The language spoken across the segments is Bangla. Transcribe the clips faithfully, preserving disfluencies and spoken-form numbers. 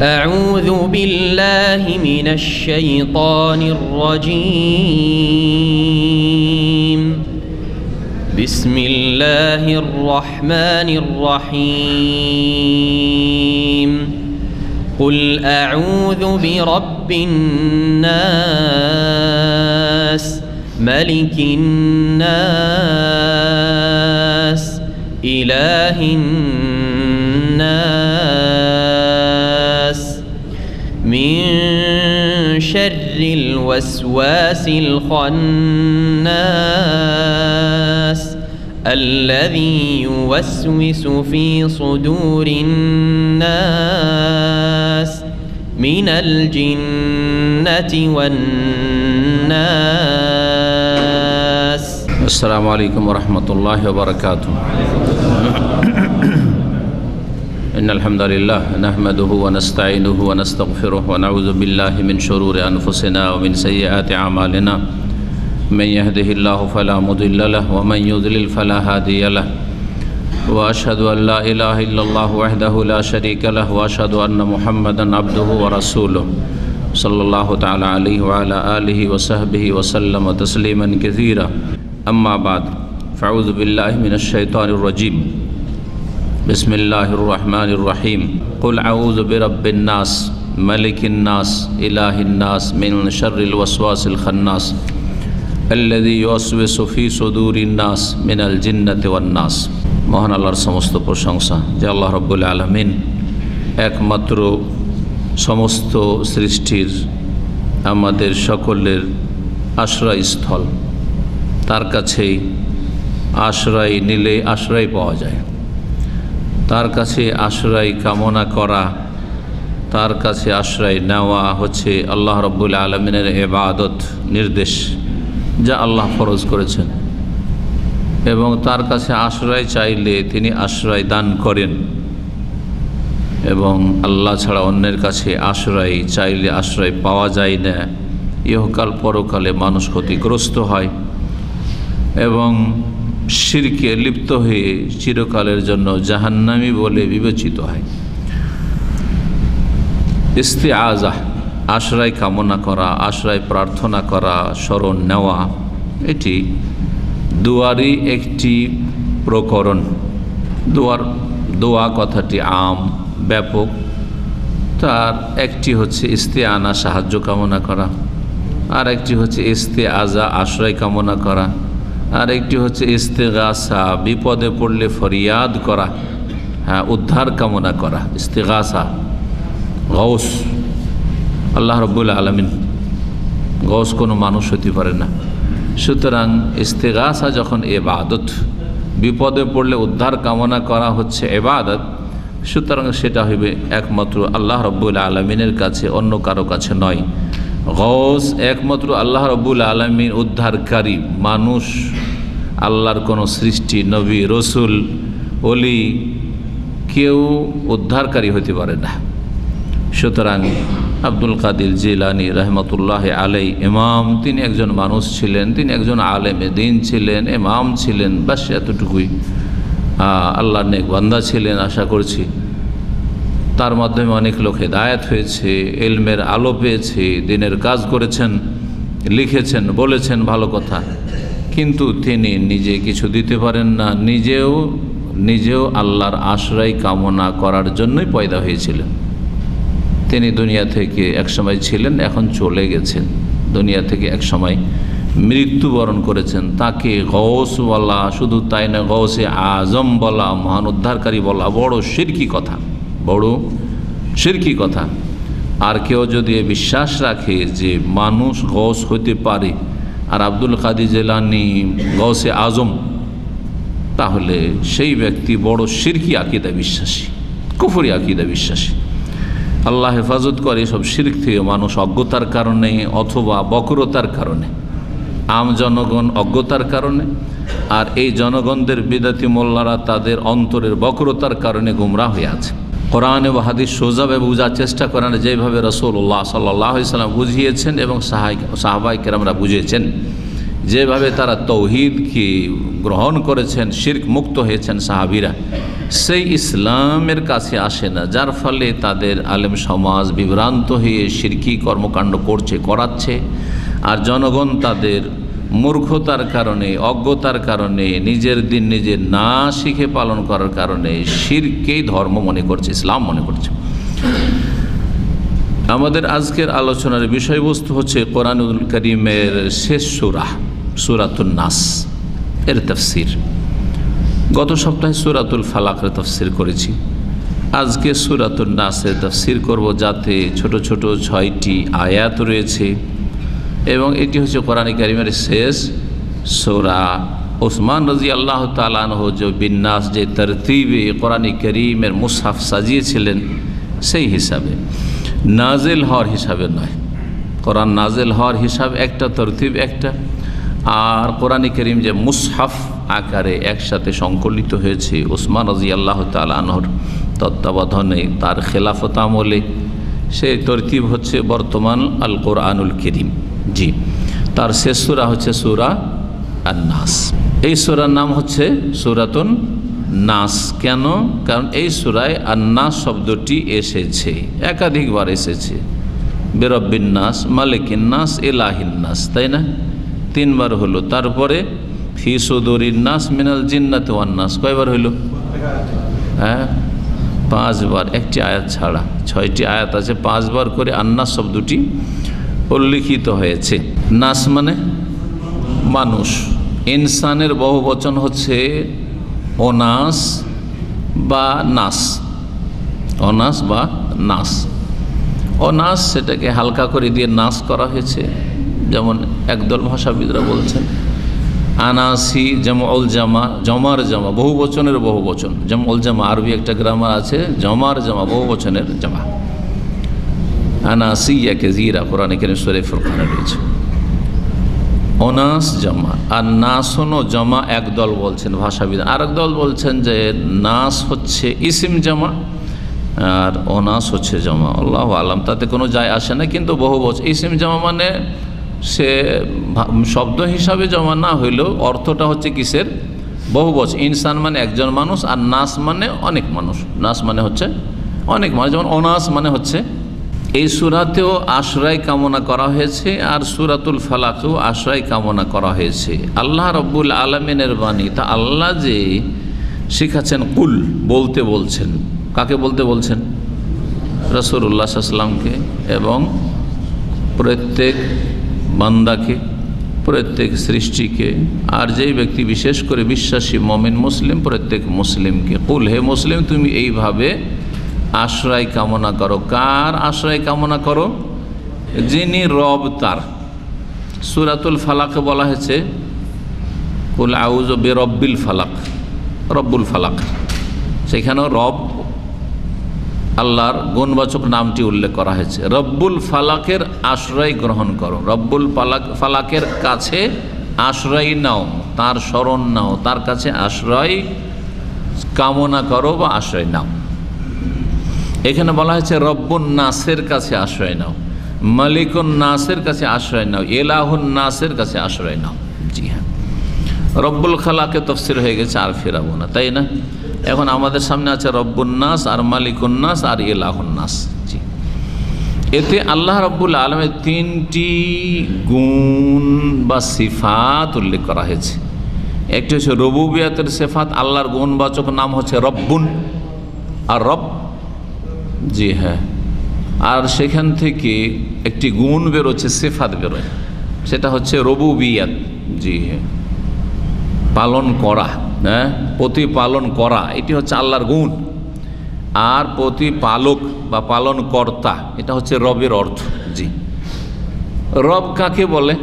أعوذ بالله من الشيطان الرجيم بسم الله الرحمن الرحيم قل أعوذ برب الناس ملك الناس إله الناس من شر الوسواس الخناس الذي يوسوس في صدور الناس من الجنة والناس. السلام عليكم ورحمة الله وبركاته. إن الحمد لله نحمده ونستعينه ونستغفره ونعوذ بالله من شرور أنفسنا ومن سيئات أعمالنا من يهده الله فلا مضل له ومن يضلل فلا هادي له وأشهد أن لا إله إلا الله وحده لا شريك له وأشهد أن محمدا عبده ورسوله صلى الله تعالى عليه وعلى آله وصحبه وسلم تسليما كثيرا. أما بعد فأعوذ بالله من الشيطان الرجيم بسم الله الرحمن الرحيم قل أعوذ برب الناس ملك الناس إله الناس من شر الوسواس الخناس الذي يوسوس في صدور الناس من الجنة والناس. মহান আল্লাহর সমস্ত প্রশংসা যে আল্লাহ রব্বুল আলামিন একমাত্র সমস্ত সৃষ্টির আমাদের সকলের আশ্রয়স্থল, তার কাছেই আশ্রয় নিলে আশ্রয় পাওয়া যায়। তার কাছে আশ্রয় কামনা করা, তার কাছে আশ্রয় নেওয়া হচ্ছে আল্লাহ রব্বুল আলামিনের ইবাদত, নির্দেশ যা আল্লাহ ফরজ করেছেন, এবং তার কাছে আশ্রয় চাইলে তিনি আশ্রয় দান করেন, এবং আল্লাহ ছাড়া অন্যের কাছে আশ্রয় চাইলে আশ্রয় পাওয়া যায় না। ইহকাল পরকালে মানুষ ক্ষতিগ্রস্ত হয় এবং শিরকে লিপ্ত হয়ে চিরকালের জন্য জাহান্নামী বলে বিবেচিত হয়। ইস্তিআজা, আশ্রয় কামনা করা, আশ্রয় প্রার্থনা করা, শরণ নেওয়া, এটি দোয়ারই একটি প্রকরণ। দোয়ার দোয়া কথাটি আম, ব্যাপক। তার একটি হচ্ছে ইস্তেআনা, সাহায্য কামনা করা, আর একটি হচ্ছে ইস্তেআজা, আশ্রয় কামনা করা, আর একটি হচ্ছে ইস্তেগাসা, বিপদে পড়লে ফরিয়াদ করা, হ্যাঁ, উদ্ধার কামনা করা। ইস্তেগাসা, গৌস, আল্লাহ রব্বুল আলামিন, গৌস কোনো মানুষ হতে পারে না। সুতরাং ইস্তেগাসা যখন ইবাদত, বিপদে পড়লে উদ্ধার কামনা করা হচ্ছে ইবাদত, সুতরাং সেটা হইবে একমাত্র আল্লাহ রব্বুল আলামিনের কাছে, অন্য কারো কাছে নয়। গৌস একমাত্র আল্লাহ রব্বুল আলামিন উদ্ধারকারী। মানুষ, আল্লাহর কোনো সৃষ্টি, নবী, রসুল, ওলি, কেউ উদ্ধারকারী হতে পারে না। সুতরাং আব্দুল কাদির জিলানী রহমতুল্লাহ আলাই ইমাম, তিনি একজন মানুষ ছিলেন, তিনি একজন আলেমে দিন ছিলেন, ইমাম ছিলেন, বাস এতটুকুই। আল্লাহর নেক বান্দা ছিলেন, আশা করছি তার মাধ্যমে অনেক লোক হেদায়েত হয়েছে, ইলমের আলো পেয়েছে, দিনের কাজ করেছেন, লিখেছেন, বলেছেন ভালো কথা। কিন্তু তিনি নিজে কিছু দিতে পারেন না, নিজেও নিজেও আল্লাহর আশ্রয় কামনা করার জন্যই পয়দা হয়েছিলেন। তিনি দুনিয়া থেকে একসময় ছিলেন, এখন চলে গেছেন। দুনিয়া থেকে একসময় মৃত্যুবরণ করেছেন। তাকে গৌস বলা, শুধু তাই না, গৌসে আজম বলা, মহান উদ্ধারকারী বলা বড় শিরকি কথা, বড় শিরকি কথা। আর কেউ যদি বিশ্বাস রাখে যে মানুষ গৌস হতে পারে আর আব্দুল কাদির জিলানী গৌসে আজম, তাহলে সেই ব্যক্তি বড় শিরকি আকীদা বিশ্বাসী, কুফরি আকীদা বিশ্বাসী। আল্লাহ হেফাজত করে সব শিরক থেকে মানুষ অজ্ঞতার কারণে অথবা বক্রতার কারণে, আম জনগণ অজ্ঞতার কারণে, আর এই জনগণদের বিদাতি মোল্লারা তাদের অন্তরের বক্রতার কারণে গুমরাহ হয়ে আছে। কোরআন এবং হাদিস সোজাভাবে বোঝার চেষ্টা করেন, যেভাবে রাসূলুল্লাহ সাল্লাল্লাহু আলাইহি ওয়াসাল্লাম বুঝিয়েছেন এবং সাহাবায়ে কেরামরা বুঝিয়েছেন, যেভাবে তারা তৌহিদকে গ্রহণ করেছেন, শিরক মুক্ত হয়েছেন সাহাবীরা, সেই ইসলামের কাছে আসে না, যার ফলে তাদের আলেম সমাজ বিভ্রান্ত হয়ে শিরকি কর্মকাণ্ড করছে, করাচ্ছে। আর জনগণ তাদের মূর্খতার কারণে, অজ্ঞতার কারণে, নিজের দিন নিজে না শিখে পালন করার কারণে শিরকেই ধর্ম মনে করছে, ইসলাম মনে করছে। আমাদের আজকের আলোচনার বিষয়বস্তু হচ্ছে কোরআনুল কারীমের শেষ সূরা সূরাতুন নাস এর তাফসীর। গত সপ্তাহে সূরাতুল ফালাকের তাফসীর করেছি, আজকে সূরাতুন নাসের তাফসীর করব, যাতে ছোট ছোট ছয়টি আয়াত রয়েছে এবং এটি হচ্ছে কোরআন কারীমের শেষ সূরা। ওসমান রাদিয়াল্লাহু তাআলা আনহু যে বিন্যাস, যে তরতিবে কোরআন কারীমের মুসহাফ সাজিয়েছিলেন, সেই হিসাবে, নাজিল হওয়ার হিসাবে নয়। কোরআন নাজিল হওয়ার হিসাব একটা, তরতিব একটা, আর কোরআন কারীম যে মুসহাফ আকারে একসাথে সংকলিত হয়েছে ওসমান রাদিয়াল্লাহু তাআলা আনহুর তত্ত্বাবধানে, তার খেলাফত আমলে, সেই তরতিব হচ্ছে বর্তমান আল কোরআনুল কারীম। জি, তার শেষ সূরা হচ্ছে সূরা আন-নাস। এই সূরার নাম হচ্ছে সূরাতুন নাস। কেন? কারণ এই সূরায় আন-নাস শব্দটি এসেছে, একাধিকবার এসেছে। বিরব্বিন নাস, মালিকিন নাস, ইলাহিন নাস, তাই না? তিনবার হলো। তারপরে ফি সুদুরিন নাস মিনাল জিন্নাতি ওয়ান নাস, কয়বার হইল? হ্যাঁ, পাঁচবার, একটি আয়াত ছাড়া। ছয়টি আয়াত আছে, পাঁচবার করে আন-নাস শব্দটি উল্লিখিত হয়েছে। নাস মানে মানুষ। ইনসানের বহু বচন হচ্ছে অনাস বা নাস, অনাস বা নাস। অনাস সেটাকে হালকা করে দিয়ে নাস করা হয়েছে, যেমন একদল ভাষাবিদরা বলছেন আনাসি জামউল জামা, জমার জামা, বহু বচনের বহু বচন। জামউল জামা আরবি একটা গ্রামার আছে, জমার জামা, বহু বচনের জামা। আনাসিয়া কাসীরা কোরআনে কারীম সূরা ফুরকানে রয়েছে। অনাস জামা, আর নাসনও জামা একদল বলছেন ভাষাবিদ, আর একদল বলছেন যে নাস হচ্ছে ইসিম জামা আর অনাস হচ্ছে জামা। আল্লাহু আলাম, তাতে কোনো যায় আসে না। কিন্তু বহু বচন ইসিম জামা মানে সে শব্দ হিসাবে জমা না হইলেও অর্থটা হচ্ছে কিসের? বহু বচন। ইনসান মানে একজন মানুষ, আর নাস মানে অনেক মানুষ। নাস মানে হচ্ছে অনেক মানুষ, যেমন অনাস মানে হচ্ছে। এই সূরাতেও আশ্রয় কামনা করা হয়েছে, আর সূরাতুল ফালাকেও আশ্রয় কামনা করা হয়েছে। আল্লাহ রব্বুল আলামিনের বাণী, তা আল্লাহ যে শিখাচ্ছেন কুল, বলতে বলছেন। কাকে বলতে বলছেন? রাসূলুল্লাহ সাল্লাল্লাহু আলাইহি ওয়াসাল্লামকে, এবং প্রত্যেক বান্দাকে, প্রত্যেক সৃষ্টিকে, আর যেই ব্যক্তি বিশেষ করে বিশ্বাসী মুমিন মুসলিম, প্রত্যেক মুসলিমকে। কুল, হে মুসলিম, তুমি এইভাবে আশ্রয় কামনা করো। কার আশ্রয় কামনা করো? যিনি রব তার। সূরাতুল ফালাকে বলা হয়েছে কুল আউযু বিরব্বিল ফালাক, রব্বুল ফালাক। সেখানেও রব আল্লাহর গুণবাচক নামটি উল্লেখ করা হয়েছে। রব্বুল ফালাকের আশ্রয় গ্রহণ করো, রব্বুল ফালাক ফালাকের কাছে আশ্রয় নাও, তার শরণ নাও, তার কাছে আশ্রয় কামনা করো বা আশ্রয় নাও। এখানে বলা হয়েছে রব্বুন নাসের কাছে আশ্রয় নাও, মালিকুন নাসের কাছে আশ্রয় নাও, ইলাহুন নাসের কাছে আশ্রয় নাও। জি হ্যাঁ, রব্বুল খালাকে তাফসীর হয়ে গেছে, আর ফেরাবো না, তাই না? এখন আমাদের সামনে আছে রব্বুন নাস, আর মালিকুন নাস, আর ইলাহুন নাস। জি, এতে আল্লাহ রব্বুল আলামিনের তিনটি গুণ বা সিফাত উল্লেখ করা হয়েছে। একটি হচ্ছে রুবুবিয়াতের সিফাত, আল্লাহর গুণবাচক নাম হচ্ছে রব্বুন আর রব। জি হ্যাঁ, আর সেখান থেকে একটি গুণ বেরোচ্ছে, সিফাত বেরোয়, সেটা হচ্ছে রুবুবিয়াত। জি হ্যাঁ, পালন করা, হ্যাঁ, প্রতিপালন করা, এটি হচ্ছে আল্লাহর গুণ। আর প্রতিপালক বা পালন কর্তা, এটা হচ্ছে রবের অর্থ। জি, রব কাকে বলে?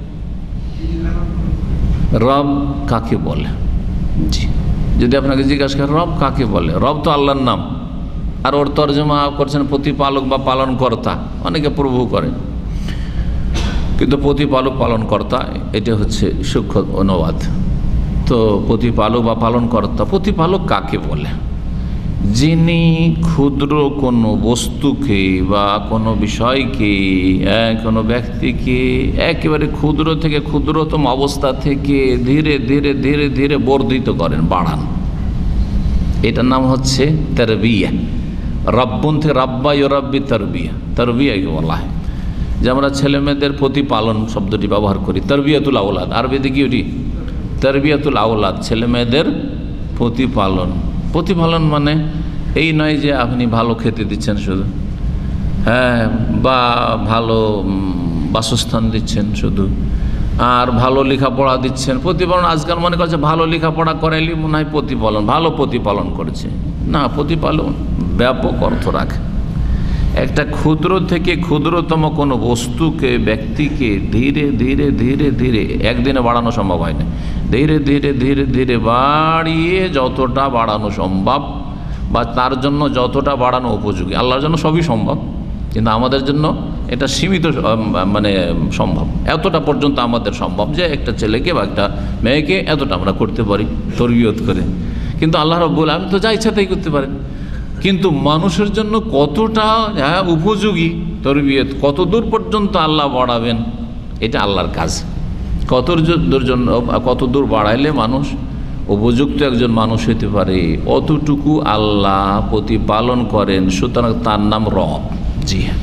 রব কাকে বলে? জি, যদি আপনাকে জিজ্ঞাসা করেন রব কাকে বলে, রব তো আল্লাহর নাম, আর ওর তর্জমা করছেন প্রতিপালক বা পালন কর্তা। অনেকে প্রভু করেন, কিন্তু প্রতিপালক পালন কর্তা এটা হচ্ছে সূক্ষ্ম অনুবাদ। তো প্রতিপালক বা পালন কর্তা, প্রতিপালক কাকে বলে? যিনি ক্ষুদ্র কোনো বস্তুকে বা কোনো বিষয়কে, কোনো ব্যক্তিকে একেবারে ক্ষুদ্র থেকে ক্ষুদ্রতম অবস্থা থেকে ধীরে ধীরে ধীরে ধীরে বর্ধিত করেন, বাড়ান, এটার নাম হচ্ছে তারবিয়া। রব্বুন থেকে রাব্বা ইউরাব্বি তারবিয়া, তারবিয়াকে বলা হয়। যে আমরা ছেলে মেয়েদের প্রতিপালন শব্দটি ব্যবহার করি, তারবিয়াতুল আওলাদ, আরবিতে কি ওটি তারবিয়াতুল আওলাদ, ছেলে মেয়েদের প্রতিপালন। প্রতিপালন মানে এই নয় যে আপনি ভালো খেতে দিচ্ছেন শুধু, হ্যাঁ, বা ভালো বাসস্থান দিচ্ছেন শুধু, আর ভালো লেখাপড়া দিচ্ছেন। প্রতিপালন আজকাল মনে করছে ভালো লেখাপড়া করাইলে মনে হয় প্রতিপালন, ভালো প্রতিপালন করেছে। না, প্রতিপালন ব্যাপক অর্থ রাখে। একটা ক্ষুদ্র থেকে ক্ষুদ্রতম কোনো বস্তুকে, ব্যক্তিকে ধীরে ধীরে ধীরে ধীরে একদিনে বাড়ানো সম্ভব হয় না, ধীরে ধীরে ধীরে ধীরে বাড়িয়ে যতটা বাড়ানো সম্ভব বা তার জন্য যতটা বাড়ানো উপযোগী। আল্লাহর জন্য সবই সম্ভব, কিন্তু আমাদের জন্য এটা সীমিত মানে সম্ভব। এতটা পর্যন্ত আমাদের সম্ভব যে একটা ছেলেকে বা একটা মেয়েকে এতটা আমরা করতে পারি তরবিয়ত করে। কিন্তু আল্লাহ রাব্বুল আলামিন তো যা ইচ্ছা তাই করতে পারেন। কিন্তু মানুষের জন্য কতটা হ্যাঁ উপযোগী তরবিয়ত, কত দূর পর্যন্ত আল্লাহ বাড়াবেন, এটা আল্লাহর কাজ। কত দূর জন্য কত দূর বাড়াইলে মানুষ উপযুক্ত একজন মানুষ হতে পারে, অতটুকু আল্লাহ প্রতিপালন করেন। সুতরাং তার নাম রব। জি হ্যাঁ,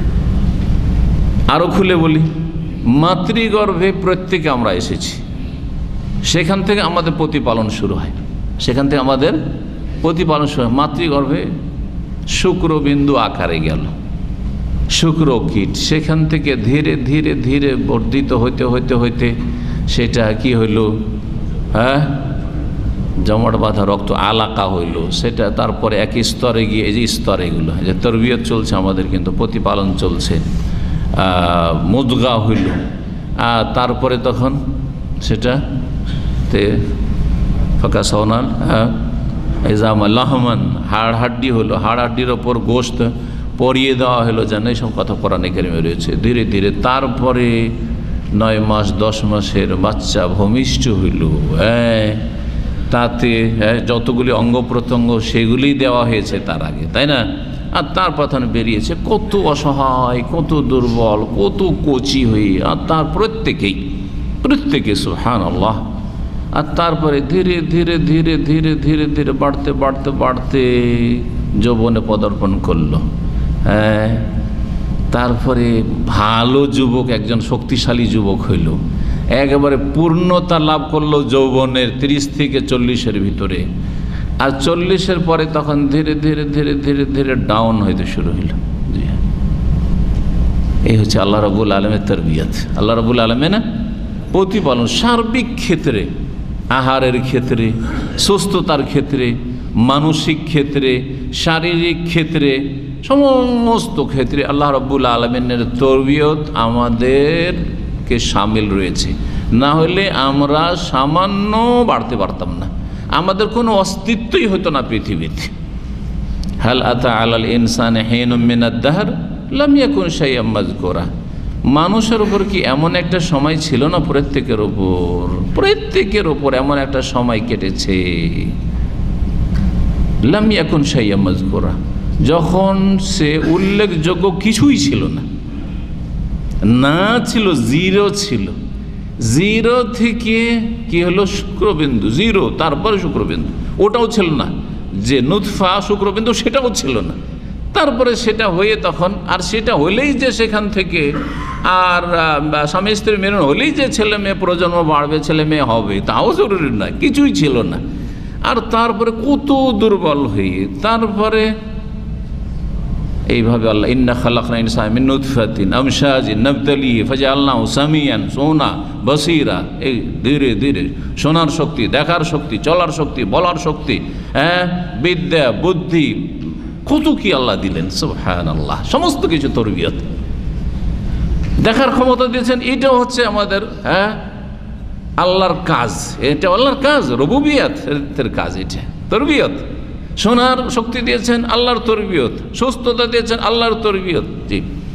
আরও খুলে বলি, মাতৃগর্ভে প্রত্যেকে আমরা এসেছি, সেখান থেকে আমাদের প্রতিপালন শুরু হয়, সেখান থেকে আমাদের প্রতিপালন শুরু হয়। মাতৃগর্ভে শুক্রবিন্দু আকারে গেল, শুক্র কীট, সেখান থেকে ধীরে ধীরে ধীরে বর্ধিত হইতে হইতে হইতে সেটা কি হইল, হ্যাঁ, জমাট বাঁধা রক্ত আলাকা হইল, সেটা তারপরে এক স্তরে গিয়ে এই যে স্তরে এগুলো যে তরবিয়ত চলছে আমাদের, কিন্তু প্রতিপালন চলছে, মুদগা হইল, আর তারপরে তখন সেটা তে ফাঁকা সওনাল হ্যাঁ এজাম লাহমান, হাড় হাড্ডি হলো, হাড় হাড্ডির ওপর গোশত পরিয়ে দেওয়া হলো, যেন এইসব কথা কোরআনে কারিমে রয়েছে। ধীরে ধীরে তারপরে নয় মাস দশ মাসের বাচ্চা ভূমিষ্ঠ হইল, হ্যাঁ, তাতে হ্যাঁ যতগুলি অঙ্গ প্রত্যঙ্গ সেগুলি দেওয়া হয়েছে তার আগে, তাই না? আর তার প্রধান বেরিয়েছে কত অসহায়, কত দুর্বল, কত কচি হয়ে, আর তার প্রত্যেকেই প্রত্যেকে সুবহানাল্লাহ। আর তারপরে ধীরে ধীরে ধীরে ধীরে ধীরে ধীরে বাড়তে বাড়তে বাড়তে যৌবনে পদার্পণ করলো, হ্যাঁ, তারপরে ভালো যুবক, একজন শক্তিশালী যুবক হইল, একেবারে পূর্ণতা লাভ করলো যৌবনের তিরিশ থেকে চল্লিশের ভিতরে। আর চল্লিশের পরে তখন ধীরে ধীরে ধীরে ধীরে ধীরে ডাউন হইতে শুরু হইল। জি, এই হচ্ছে আল্লাহ রাব্বুল আলামিনের তারবিয়ত। আল্লাহ রাব্বুল আলামিন প্রতিপালন সার্বিক ক্ষেত্রে, আহারের ক্ষেত্রে, সুস্থতার ক্ষেত্রে, মানসিক ক্ষেত্রে, শারীরিক ক্ষেত্রে, সমস্ত ক্ষেত্রে আল্লাহ রাব্বুল আলামিনের তারবিয়ত আমাদেরকে শামিল রয়েছে। না হলে আমরা সামান্য বাড়তে পারতাম না, আমাদের কোনো অস্তিত্বই হতো না পৃথিবীতে। হাল আতা আলাল ইনসানি হিনুম মিনাদ দাহর লাম ইয়াকুন শাইআম মাযকুরা। মানুষের উপর কি এমন একটা সময় ছিল না? প্রত্যেকের ওপর প্রত্যেকের ওপর এমন একটা সময় কেটেছে, লাম ইয়াকুন শাইআম মাযকুরা, যখন সে উল্লেখযোগ্য কিছুই ছিল না, না ছিল, জিরো ছিল। জিরো থেকে কি হলো শুক্রবিন্দু, জিরো, তারপরে শুক্রবিন্দু, ওটাও ছিল না। যে নুতফা শুক্রবিন্দু সেটাও ছিল না, তারপরে সেটা হয়ে তখন, আর সেটা হলেই যে সেখান থেকে আর স্বামী স্ত্রী মিলন হলেই যে ছেলে মেয়ে প্রজন্ম বাড়বে, ছেলে মেয়ে হবে, তাও জরুরি নয়, কিছুই ছিল না। আর তারপরে কত দুর্বল হয়ে তারপরে এইভাবে আল্লাহ ইন্না খালাকনা ইনসানা মিন নুতফাতিন আমশাজিন নাবতালিহি ফাজআলনাহু সামিয়ান সোনা বসিরা। এই ধীরে ধীরে শোনার শক্তি, দেখার শক্তি, চলার শক্তি, বলার শক্তি, হ্যাঁ, বিদ্যা, বুদ্ধি, কত কি আল্লাহ দিলেন সুবহানাল্লাহ। সমস্ত কিছু তরবিয়ত, দেখার ক্ষমতা দিয়েছেন। এটাও হচ্ছে আমাদের হ্যাঁ আল্লাহর কাজ, এটা আল্লাহর কাজ, রুবুবিয়তের কাজ, এটা তরবিয়ত। শোনার শক্তি দিয়েছেন আল্লাহর তরবিয়ত, সুস্থতা দিয়েছেন আল্লাহর তরবিয়ত। জি,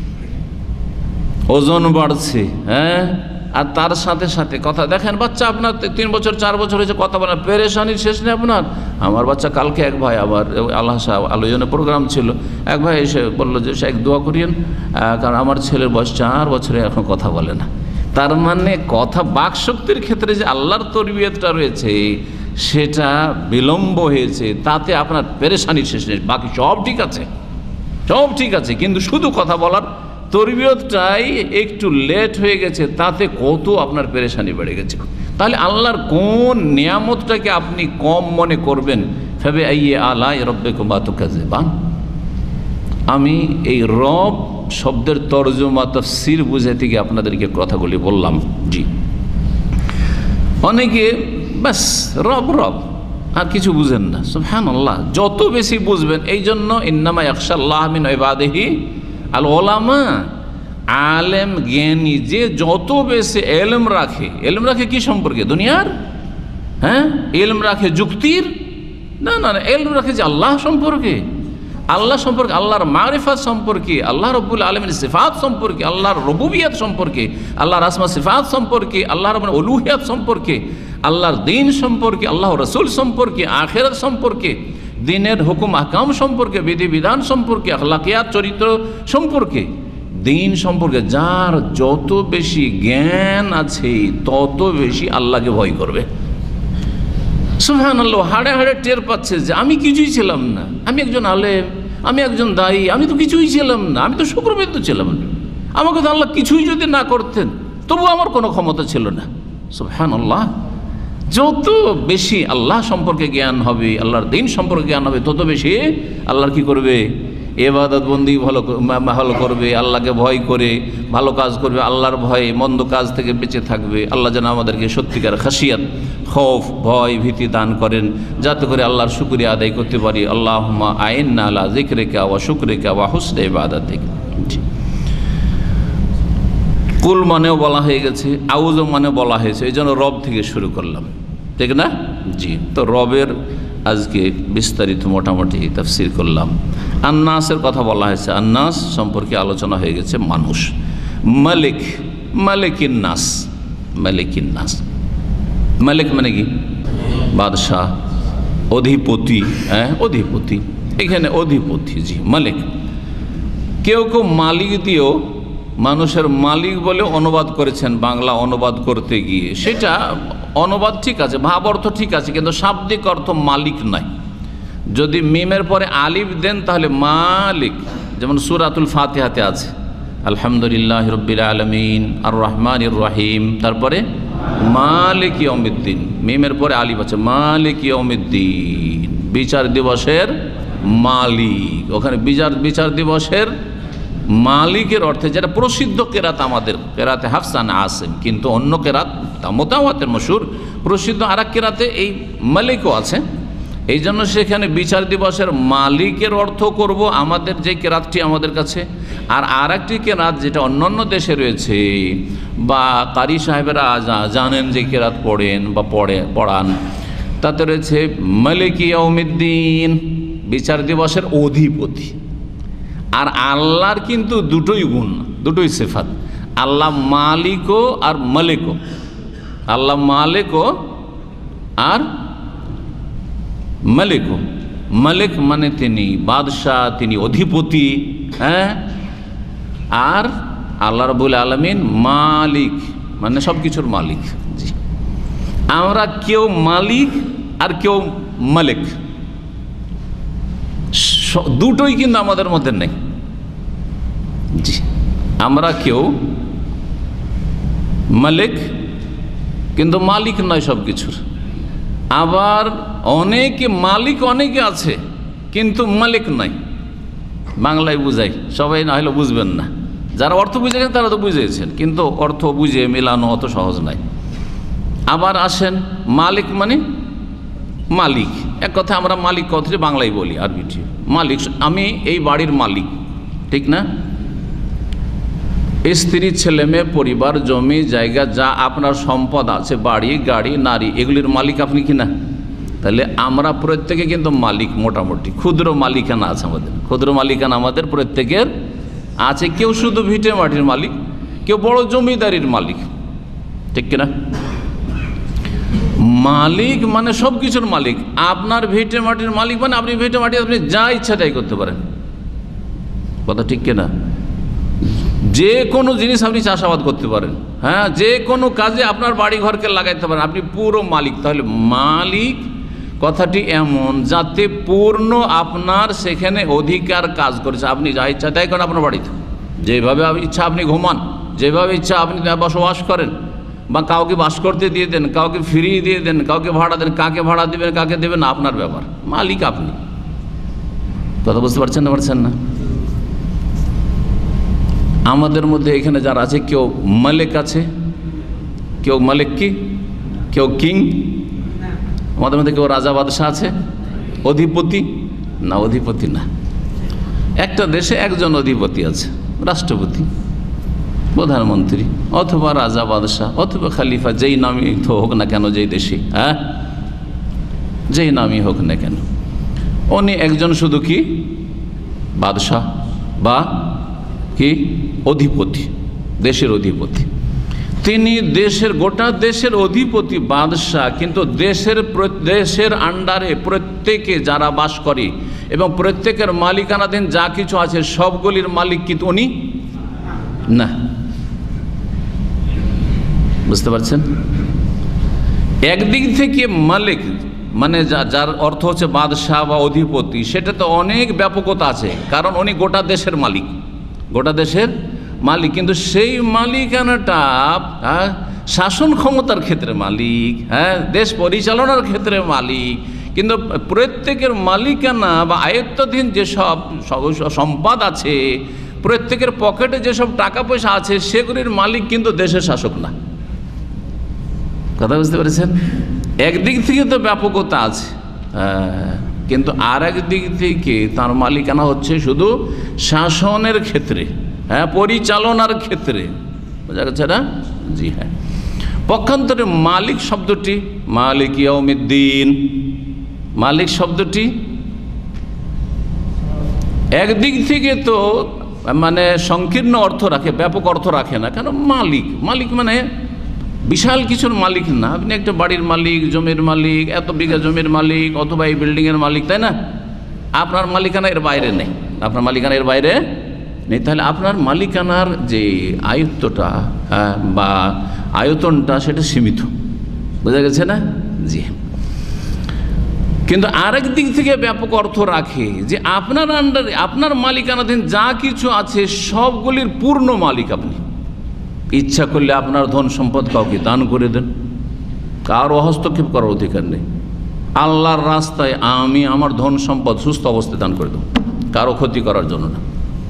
ওজন বাড়ছে, হ্যাঁ, আর তার সাথে সাথে কথা দেখেন, বাচ্চা আপনার তিন বছর চার বছর হয়েছে, কথা বলার পেরেশানির শেষ নেই আপনার। আমার বাচ্চা কালকে এক ভাই, আবার আল্লাহ সাহেব আলোচনা প্রোগ্রাম ছিল, এক ভাই এসে বললো যে এক দোয়া করিয়েন, কারণ আমার ছেলের বয়স চার বছরে এখন কথা বলে না। তার মানে কথা বাকশক্তির ক্ষেত্রে যে আল্লাহর তরবিয়তটা রয়েছে, সেটা বিলম্ব হয়েছে, তাতে আপনার পেরেশানির শেষ নেই। বাকি সব ঠিক আছে, সব ঠিক আছে, কিন্তু শুধু কথা বলার তরবিয়তটাই একটু লেট হয়ে গেছে, তাতে কত আপনার পেরেশানি বেড়ে গেছে। তাহলে আল্লাহর কোন নিয়ামতটাকে আপনি কম মনে করবেন? ফাবে আইয়ে আলাই রব্বিকুমা তুকাজ্জিবান। আমি এই রব শব্দের তরজমা তাফসীর বুঝাতে গিয়ে আপনাদেরকে কথাগুলি বললাম। জি, অনেকে বাস রব রব আর কিছু বুঝেন না। সুবহানাল্লাহ, যত বেশি বুঝবেন, এই জন্য ইন্নামা ইয়াখশাল্লাহ মিন ইবাদিহি আল উলামা। আলেম জ্ঞানী যে যত বেশি এলম রাখে, এলম রাখে কি সম্পর্কে? দুনিয়ার, হ্যাঁ, এলম রাখে যুক্তির, না না না, এলম রাখে যে আল্লাহ সম্পর্কে, আল্লাহ সম্পর্কে, আল্লাহর মারিফাত সম্পর্কে, আল্লাহ রব্বুল আলামিনের সিফাত সম্পর্কে, আল্লাহর রুবুবিয়ত সম্পর্কে, আল্লাহর আসমা সিফাত সম্পর্কে, আল্লাহর উলুহিয়াত সম্পর্কে, আল্লাহর দ্বীন সম্পর্কে, আল্লাহ রাসূল সম্পর্কে, আখিরাত সম্পর্কে, দ্বীনের হুকুম আহকাম সম্পর্কে, বিধিবিধান সম্পর্কে, আখলাকিয়াত চরিত্র সম্পর্কে, দ্বীন সম্পর্কে যার যত বেশি জ্ঞান আছে তত বেশি আল্লাহকে ভয় করবে। সুবহানাল্লাহ, হাড়ে হাড়ে টের পাচ্ছে যে আমি কিছুই ছিলাম না, আমি একজন আলেম, আমি একজন দায়ী, আমি তো কিছুই ছিলাম না, আমি তো শুকরবিন্দু ছিলাম না। আমাকে তো আল্লাহ কিছুই যদি না করতেন তবু আমার কোনো ক্ষমতা ছিল না। সুবহানাল্লাহ, যত বেশি আল্লাহ সম্পর্কে জ্ঞান হবে, আল্লাহর দ্বীন সম্পর্কে জ্ঞান হবে, তত বেশি আল্লাহর কি করবে? ইবাদত বন্দি ভালো ভালো করবে, আল্লাহকে ভয় করে ভালো কাজ করবে, আল্লাহর ভয়ে মন্দ কাজ থেকে বেঁচে থাকবে। আল্লাহ যেন আমাদেরকে সত্যিকার খাশিয়াত, খৌফ, ভয়, ভীতি দান করেন, যাতে করে আল্লাহর শুকরিয়া আদায় করতে পারি। আল্লাহুম্মা আইন্না আলা যিকরিকা ওয়া শুকরিকা ওয়া হুসনি ইবাদাতিক। কুল মানেও বলা হয়ে গেছে, আউযু মানে বলা হয়েছে, এই জন্য রব থেকে শুরু করলাম, ঠিক না? জি, তো রবের আজকে বিস্তারিত মোটামুটি তাফসীর করলাম। আন্নাসের কথা বলা হয়েছে, আন্নাস সম্পর্কে আলোচনা হয়ে গেছে। মানুষ, মালিক, মালিকিন নাস, মালিকিন নাস, মালিক মানে কি? বাদশাহ, অধিপতি, হ্যাঁ অধিপতি, এখানে অধিপতি। জি, মালিক। কেউ কেউ মালিক দিয়েও মানুষের মালিক বলে অনুবাদ করেছেন বাংলা অনুবাদ করতে গিয়ে, সেটা অনুবাদ ঠিক আছে, ভাব অর্থ ঠিক আছে, কিন্তু শাব্দিক অর্থ মালিক নয়। যদি মিমের পরে আলিফ দেন তাহলে মালিক, যেমন সূরাতুল ফাতিহাতে আছে আলহামদুলিল্লাহ রাব্বিল আলামিন আর রহমানির রহিম, তারপরে মালিক ইয়াউমিদ্দিন, মিমের পরে আলিফ আছে, মালিক ইয়াউমিদ্দিন, বিচার দিবসের মালিক। ওখানে বিচার বিচার দিবসের মালিকের অর্থে, যেটা প্রসিদ্ধ কেরাত আমাদের, কেরাতে হাফসান আসেম, কিন্তু অন্য কেরাত মোতাওয়াতের মশহুর প্রসিদ্ধ আর এক কেরাতে এই মালিকও আছে। এই জন্য সেখানে বিচার দিবসের মালিকের অর্থ করব আমাদের যে কেরাতটি আমাদের কাছে। আর আর একটি কেরাত যেটা অন্যান্য দেশে রয়েছে, বা কারি সাহেবেরা জানেন যে কেরাত পড়েন বা পড়ে পড়ান, তাতে রয়েছে মালিক ইয়াউমিদ্দিন, বিচার দিবসের অধিপতি। আর আল্লাহর কিন্তু দুটোই গুণ, দুটোই সিফাত, আল্লাহ মালিকও আর মালিকও, আল্লাহ মালিকও আর মালিকও। মালিক মানে তিনি বাদশাহ, তিনি অধিপতি, হ্যাঁ। আর আল্লাহ রাব্বুল আলামিন মালিক মানে সব কিছুর মালিক। জি, আমরা কেউ মালিক আর কেউ মালিক, দুটোই কিন্তু আমাদের মধ্যে নেই। জি, আমরা কেউ মালিক কিন্তু মালিক নয় সব কিছুর। আবার অনেকে মালিক অনেকে আছে কিন্তু মালিক নয়। বাংলায় বুঝাই, সবাই না হলে বুঝবেন না, যারা অর্থ বুঝেছেন তারা তো বুঝেছেন, কিন্তু অর্থ বুঝে মেলানো অত সহজ নয়। আবার আসেন মালিক মানে মালিক, এক কথা আমরা মালিক কথাটি বাংলায় বলি, আরবিটি মালিক, আমি এই বাড়ির মালিক, ঠিক না? স্ত্রী, ছেলে মেয়ে, পরিবার, জমি জায়গা, যা আপনার সম্পদ আছে, বাড়ি গাড়ি নারী, এগুলির মালিক আপনি কি না? তাহলে আমরা প্রত্যেকে কিন্তু মালিক, মোটামুটি ক্ষুদ্র মালিকানা আছে আমাদের, ক্ষুদ্র মালিকানা আমাদের প্রত্যেকের আছে। কেউ শুধু ভিটে মাটির মালিক, কেউ বড় জমিদারির মালিক, ঠিক কিনা? মালিক মানে সব কিছুর মালিক। আপনার ভিটে মাটির মালিক মানে আপনি ভিটে মাটি আপনি যা ইচ্ছা তাই করতে পারেন, কথা ঠিক কিনা? যে কোনো জিনিস আপনি চাষাবাদ করতে পারেন, হ্যাঁ, যে কোনো কাজে আপনার বাড়ি ঘরকে লাগাইতে পারেন, আপনি পুরো মালিক। তাহলে মালিক কথাটি এমন যাতে পূর্ণ আপনার সেখানে অধিকার কাজ করেছে। আপনি যা ইচ্ছা তাই করেন আপনার বাড়িতে, যেভাবে ইচ্ছা আপনি ঘুমান, যেভাবে ইচ্ছা আপনি বসবাস করেন, বা কাউকে বাস করতে দিয়ে দেন, কাউকে ফিরিয়ে দিয়ে দেন, কাউকে ভাড়া দেন, কাকে ভাড়া দেবেন কাকে দেবেন আপনার ব্যাপার, মালিক আপনি। কথা বুঝতে পারছেন না পারছেন না? আমাদের মধ্যে এখানে যারা আছে, কেউ মালিক আছে, কেউ মালিক কি, কেউ কিং, আমাদের মধ্যে কেউ রাজা বাদশাহ আছে, অধিপতি না, অধিপতি না। একটা দেশে একজন অধিপতি আছে, রাষ্ট্রপতি, প্রধানমন্ত্রী, অথবা রাজা বাদশাহ, অথবা খালিফা, যেই নামই তো হোক না কেন, যেই দেশে, হ্যাঁ, যেই নামই হোক না কেন, উনি একজন শুধু কি বাদশাহ বা কি অধিপতি, দেশের অধিপতি। তিনি দেশের, গোটা দেশের অধিপতি, বাদশাহ, কিন্তু দেশের দেশের আন্ডারে প্রত্যেকে যারা বাস করে এবং প্রত্যেকের মালিকানাধীন যা কিছু আছে সবগুলির মালিক কিন্তু উনি না। বুঝতে পারছেন? একদিক থেকে মালিক মানে যার অর্থ হচ্ছে বাদশাহ বা অধিপতি, সেটা তো অনেক ব্যাপকতা আছে, কারণ উনি গোটা দেশের মালিক, গোটা দেশের মালিক। কিন্তু সেই মালিকানাটা হ্যাঁ শাসন ক্ষমতার ক্ষেত্রে মালিক, হ্যাঁ দেশ পরিচালনার ক্ষেত্রে মালিক, কিন্তু প্রত্যেকের মালিকানা বা আয়ত্তাধীন যেসব সম্পদ আছে, প্রত্যেকের পকেটে যেসব টাকা পয়সা আছে, সেগুলির মালিক কিন্তু দেশের শাসক না। কথা বুঝতে পেরেছেন? একদিক থেকে তো ব্যাপকতা আছে, কিন্তু আর এক দিক থেকে তার মালিকানা হচ্ছে শুধু শাসনের ক্ষেত্রে, হ্যাঁ পরিচালনার ক্ষেত্রে। বোঝা গেছে না? জি হ্যাঁ। পক্ষান্তরে মালিক শব্দটি, মালিক ইয়াউমিদ্দিন, মালিক শব্দটি একদিক থেকে তো মানে সংকীর্ণ অর্থ রাখে, ব্যাপক অর্থ রাখে না। কেন? মালিক, মালিক মানে বিশাল কিছুর মালিক না। আপনি একটা বাড়ির মালিক, জমির মালিক, এত বিঘা জমির মালিক, অথবা এই বিল্ডিংয়ের মালিক, তাই না? আপনার মালিকানা এর বাইরে নেই, আপনার মালিকানা এর বাইরে নেই। তাহলে আপনার মালিকানার যে আয়ত্তটা বা আয়তনটা সেটা সীমিত। বোঝা গেছে না? জি। কিন্তু আরেক দিক থেকে ব্যাপক অর্থ রাখে যে আপনার আন্ডারে, আপনার মালিকানাধীন যা কিছু আছে সবগুলির পূর্ণ মালিক আপনি। ইচ্ছা করলে আপনার ধন সম্পদ কাউকে দান করে দেন, কারো হস্তক্ষেপ করার অধিকার নেই। আল্লাহর রাস্তায় আমি আমার ধন সম্পদ সুস্থ অবস্থায় দান করে দেব, কারো ক্ষতি করার জন্য না।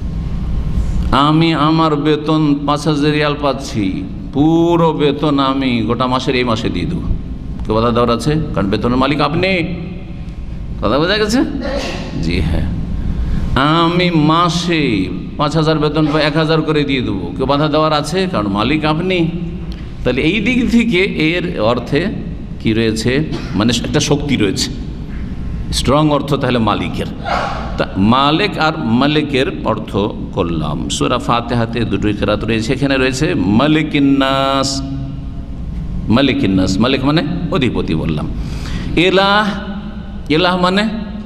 আমি আমার বেতন পাঁচ হাজার রিয়াল পাচ্ছি, পুরো বেতন আমি গোটা মাসের এই মাসে দিয়ে দেবো, কেউ কথা দেওয়ার আছে? কারণ বেতনের মালিক আপনি। কথা বোঝা গেছে? জি হ্যাঁ। আমি মাসে পাঁচ হাজার বেতন পাই, এক হাজার করে দিয়ে দেবো, কেউ বাধা দেওয়ার আছে? কারণ মালিক আপনি। তাহলে এই দিক থেকে এর অর্থে কি রয়েছে, মানে একটা শক্তি রয়েছে, স্ট্রং অর্থ তাহলে মালিকের। তা মালিক আর মালিকের অর্থ করলাম। সূরা ফাতিহাতে দুটোই কিরাত রয়েছে, এখানে রয়েছে মালিকিন নাস, মালিকিন নাস, মালিক মানে অধিপতি বললাম। ইলাহ, ইলাহ মানে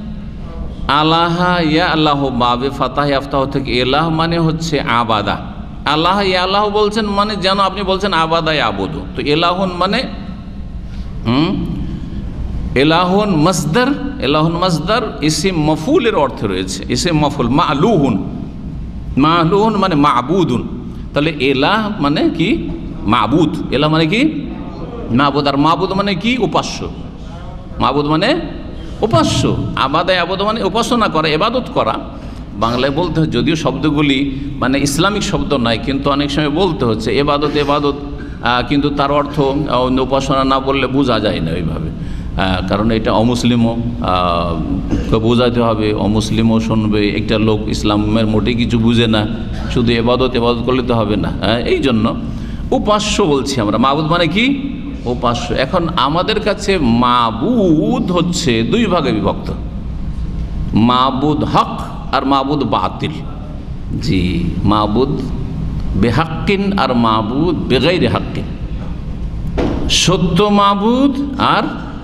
আল্লাহা ইয়া আল্লাহ, বাবে ফাতাহ আফতাহ থেকে এলাহ মানে হচ্ছে আবাদা। আল্লাহ ইয়া আল্লাহ বলছেন মানে যেন আপনি বলছেন আবাদায় আবুদ। তো এলাহুন মানে হুম এলাহুন মাসদার, এলাহুন মাসদার ইসিম মফুলের অর্থে রয়েছে, ইসিম মফুল মা'লুহুন, মা'লুহুন মানে মা'বুদুন। তাহলে এলাহ মানে কি? মা'বুদ। এলাহ মানে কি? মা'বুদ। আর মা'বুদ মানে কি? উপাস্য। মা'বুদ মানে উপাস্য। আবাদায় আবুদ মানে উপাসনা করা, ইবাদত করা। বাংলায় বলতে হয়, যদিও শব্দগুলি মানে ইসলামিক শব্দ নয়, কিন্তু অনেক সময় বলতে হচ্ছে এবাদত এবাদত, কিন্তু তার অর্থ উপাসনা না বললে বোঝা যায় না ওইভাবে, কারণ এটা অমুসলিমও বোঝাতে হবে, অমুসলিমও শুনবে। একটা লোক ইসলামের মোটেই কিছু বুঝে না, শুধু এবাদত এবাদত করলে তো হবে না। এই জন্য উপাস্য বলছি আমরা। মাবুদ মানে কি? উপাস্য। এখন আমাদের কাছে মাবুদ হচ্ছে দুই ভাগে বিভক্ত, মাবুদ হক আর মাবুদ বাতিল। জি, মাবুদ বেহাক্কিন আর মাবুদ বেগাইরে হাক্কিন। সত্য মাবুদ আর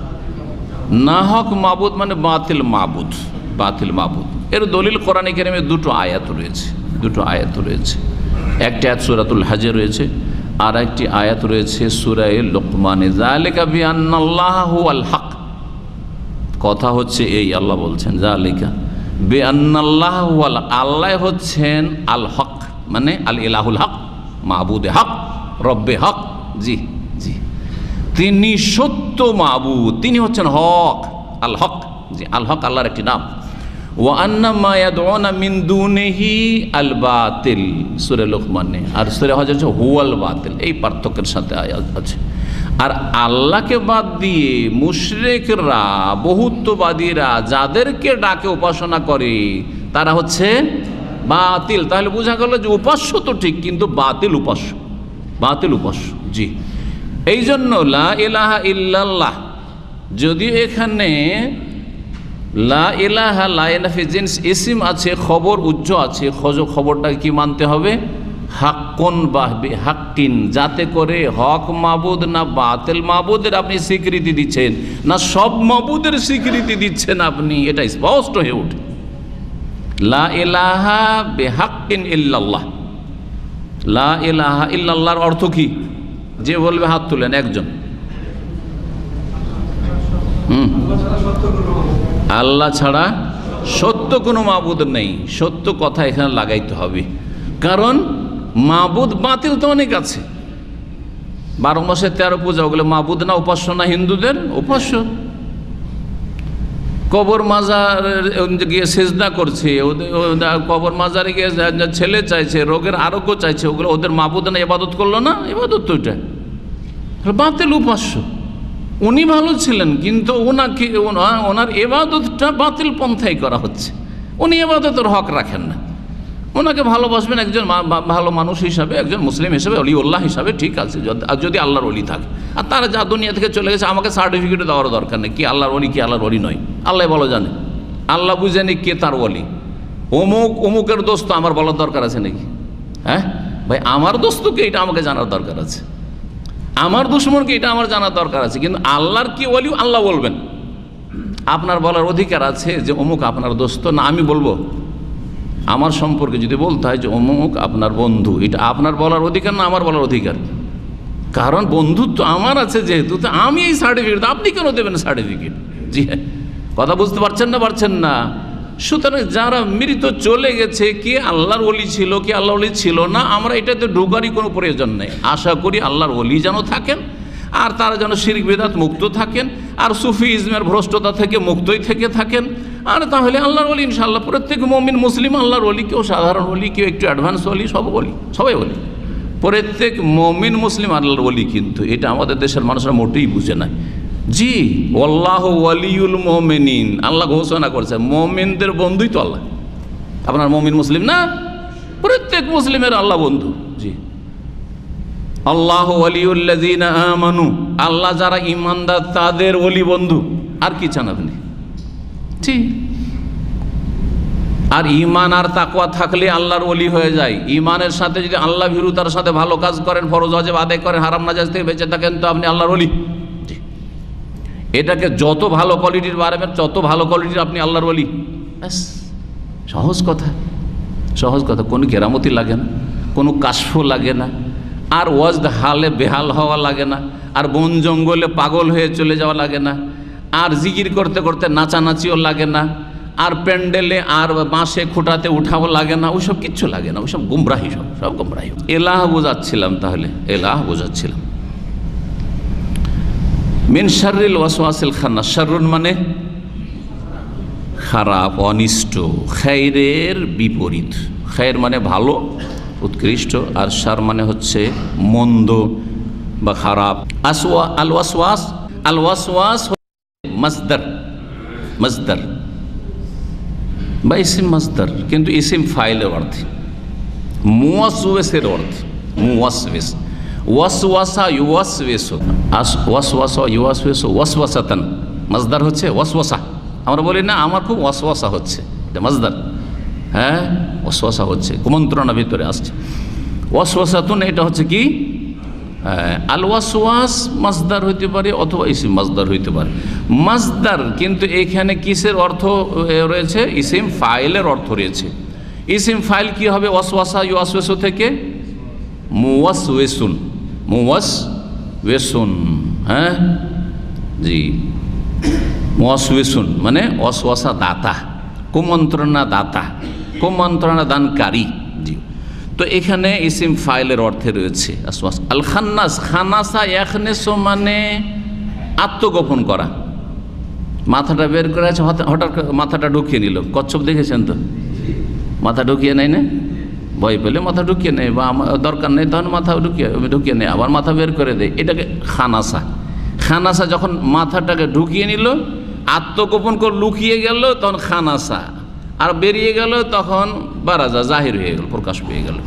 না হক মাবুদ মানে বাতিল মাবুদ, বাতিল মাবুদ। এর দলিল কোরআনে কারিমে দুটো আয়াত রয়েছে, দুটো আয়াত রয়েছে। একটা আয়াত সূরাতুল হজে রয়েছে, আর একটি আয়াত রয়েছে সূরা লুকমানে, যালিকা বিআন্নাল্লাহা হুয়াল হক। কথা হচ্ছে এই, আল্লাহ বলছেন যালিকা বিআন্নাল্লাহা হুয়াল, আল্লাহ হচ্ছেন আল হক, মানে আল ইলাহুল হক, মাবুদে হক, রব্বে হক। জি জি, তিনি সত্য মাবুদ, তিনি হচ্ছেন হক, আল হক। জি, আল হক আল্লাহর একটি নাম। ওয়া আন্না মা ইয়াদউনা মিন দুনিহি আল বাতিল, সূরা লুকমানে। আর সূরা হজ হচ্ছে হুয়াল বাতিল, এই পার্থক্যের সাথে আয়াত আছে। আর আল্লাহকে বাদ দিয়ে মুশরিকরা, বহুত্ববাদীরা যাদেরকে ডাকে উপাসনা করে তারা হচ্ছে বাতিল। তাহলে বোঝা গেল যে উপাস্য তো ঠিক, কিন্তু বাতিল উপাস্য, বাতিল উপাস্য। জি, এই জন্য লা ইলাহা ইল্লাল্লাহ, যদিও এখানে লা ইলাহা লা ইলাহা জিন্স ইসিম আছে, খবর উজ্জ আছে, খবরটা কি মানতে হবে? হাক্কুন বা হাক্কিন, যাতে করে হক মাবুদ না বাতিল মাবুদের আপনি স্বীকৃতি দিচ্ছেন, না সব মাবুদের স্বীকৃতি দিচ্ছেন আপনি, এটা স্পষ্ট হয়ে ওঠে। লা ইলাহা বিহাক্কিন ইল্লাল্লাহ, লা ইলাহা ইল্লাল্লাহর অর্থ কি? যে বলবে হাত তুলেন একজন। হুম, আল্লাহ ছাড়া সত্য কোনো মাবুদ নেই। সত্য কথা এখানে লাগাইতে হবে, কারণ মাবুদ বাতিল তো অনেক আছে। বারো মাসে তেরো পূজা, ওগুলো মাবুদ না উপাস্য না? হিন্দুদের উপাস্য। কবর মাজার গিয়ে সেজদা করছে, কবর মাজারে গিয়ে ছেলে চাইছে, রোগের আরোগ্য চাইছে, ওগুলো ওদের মাবুদ না? ইবাদত করলো না? ইবাদত তো এটা বাতিল উপাস্য। উনি ভালো ছিলেন, কিন্তু ওনাকে ওনার ইবাদতটা বাতিল পন্থায় করা হচ্ছে। উনি ইবাদতের হক রাখেন না। ওনাকে ভালোবাসবেন একজন ভালো মানুষ হিসাবে, একজন মুসলিম হিসাবে, অলিউল্লাহ হিসাবে, ঠিক আছে, যদি আল্লাহর অলি থাকে। আর তারা যা দুনিয়া থেকে চলে গেছে, আমাকে সার্টিফিকেট দেওয়ার দরকার নেই কি আল্লাহর অলি কি আল্লাহর অলি নয়। আল্লাহ ভালো জানে, আল্লাহ বুঝেনি কে তার অলি। অমুক অমুকের দোস্ত আমার বলার দরকার আছে নাকি? হ্যাঁ ভাই, আমার দোস্তকে এটা আমাকে জানার দরকার আছে, আমার দুশ্মনকে এটা আমার জানার দরকার আছে, কিন্তু আল্লাহর কি অলি আল্লাহ বলবেন। আপনার বলার অধিকার আছে যে অমুক আপনার দোস্ত, না আমি বলবো? আমার সম্পর্কে যদি বলতে হয় যে অমুক আপনার বন্ধু, এটা আপনার বলার অধিকার না আমার বলার অধিকার? কারণ বন্ধুত্ব আমার আছে যেহেতু, তো আমি এই সার্টিফিকেট, আপনি কেন দেবেন সার্টিফিকেট? জি হ্যাঁ, কথা বুঝতে পারছেন না? পারছেন না? সুতরাং যারা মৃত চলে গেছে, কে আল্লাহর ওলি ছিল, কে আল্লাহ ওলি ছিল না, আমরা এটাতে ঢোকারই কোনো প্রয়োজন নেই। আশা করি আল্লাহর ওলি যেন থাকেন, আর তারা যেন শিরক বিদআত মুক্ত থাকেন, আর সুফি ইজমের ভ্রষ্টতা থেকে মুক্তই থেকে থাকেন। আর তাহলে আল্লাহর ওলি ইনশাআল্লাহ প্রত্যেক মুমিন মুসলিম আল্লাহর ওলি, কেউ সাধারণ ওলি, কেউ একটু অ্যাডভান্স ওলি, সব ওলি, সবাই ওলি। প্রত্যেক মুমিন মুসলিম আল্লাহর ওলি, কিন্তু এটা আমাদের দেশের মানুষরা মোটেই বুঝে না। জি, আল্লাহু ওয়ালিউল মুমিনিন, আল্লাহ ঘোষণা করছে মুমিনদের বন্ধুই তো আল্লাহ। আপনার মুমিন মুসলিম না? প্রত্যেক মুসলিমের আল্লাহ বন্ধু। জি, আল্লাহু ওয়ালিউল্লাযিনা আমানু, আল্লাহ যারা ঈমানদার তাদের ওলি বন্ধু। আর কি চান আপনি? ঠিক। আর ঈমান আর তাকওয়া থাকলে আল্লাহর ওলি হয়ে যায়। ঈমানের সাথে যদি আল্লাহ ভীরুতার সাথে ভালো কাজ করেন, ফরজ ওয়াজিব আদায় করেন, হারাম নাজায়েজ থেকে বেঁচে থাকেন, তো আপনি আল্লাহর ওলি। এটাকে যত ভালো কোয়ালিটির বাড়াবেন, তত ভালো কোয়ালিটির আপনি আল্লাহর ওলি। ব্যাস, সহজ কথা, সহজ কথা। কোনো কেরামতি লাগে না, কোনো কাশফও লাগে না, আর ওয়াজদ হালে বেহাল হওয়া লাগে না, আর বন জঙ্গলে পাগল হয়ে চলে যাওয়া লাগে না, আর জিকির করতে করতে নাচানাচিও লাগে না, আর প্যান্ডেলে আর বাঁশে খুঁটাতে উঠাও লাগে না, ওইসব কিচ্ছু লাগে না। ওইসব গুমরাহি, সব সব গুমরাহি। এলাহ বোঝাচ্ছিলাম, তাহলে এলাহ বোঝাচ্ছিলাম। মিন শাররিল ওয়াসওয়াসিল খান্নাস, শাররুন মানে খারাপ, অনিষ্ট, খায়রের বিপরীত। খায়ের মানে ভালো, উৎকৃষ্ট, আর শার মানে হচ্ছে মন্দ বা খারাপ। আসওয়া আল ওয়াসওয়াস, আল ওয়াসওয়াস মাসদার, মাসদার বা ইসিম মাসদার, কিন্তু ইসিম ফাইলের অর্থে, মুওয়াসওয়াসের অর্থে, মুওয়াসওয়াস, ওয়াসওয়াসা ইউওয়াসওয়াসু, আস ওয়াসওয়াসা ইউওয়াসওয়াসু ওয়াসওয়াসাতান, মাসদার হচ্ছে ওয়াসওয়াসা। আমরা বলি না আমার খুব ওয়াসওয়াসা হচ্ছে, এটা মাসদার। হ্যাঁ, ওয়াসওয়াসা হচ্ছে, কুমন্ত্রণা ভিতরে আসছে। ওয়াসওয়াসাতুন এটা হচ্ছে কি? আল ওয়াসওয়াস মাসদার হইতে পারে, অথবা ইসিম মাসদার হইতে পারে। মাসদার কিন্তু এখানে কিসের অর্থ রয়েছে? ইসিম ফাইলের অর্থ রয়েছে। ইসিম ফাইল কি হবে ওয়াসওয়াসা ইউওয়াসওয়াসু থেকে? মুওয়াসওয়িসুন, মুওয়াসওয়িসুন, হ্যাঁ জি, মুওয়াসওয়িসুন মানে ওয়াসওয়াসা দাতা, কুমন্ত্রণা দাতা, কুমন্ত্রণা দানকারী। জি, তো এখানে ইসিম ফাইলের অর্থে রয়েছে ওয়াসওয়াস। আল খান্নাস, খানাসা ইয়াখনেসু মানে আত্মগোপন করা, মাথাটা বের করে আছে, হঠাৎ মাথাটা ঢুকিয়ে নিল। কচ্ছপ দেখেছেন তো, মাথা ঢুকিয়ে নেয় না, ভয় পেলে মাথা ঢুকিয়ে নেয়, বা দরকার নেই তখন মাথা ঢুকিয়ে ঢুকিয়ে নেয়, আবার মাথা বের করে দেয়, এটাকে খানাসা। খানাসা যখন মাথাটাকে ঢুকিয়ে নিল, আত্মগোপন করে লুকিয়ে গেল, তখন খানাসা। আর বেরিয়ে গেল তখন বারাজা, জাহির হয়ে গেল, প্রকাশ পেয়ে গেল।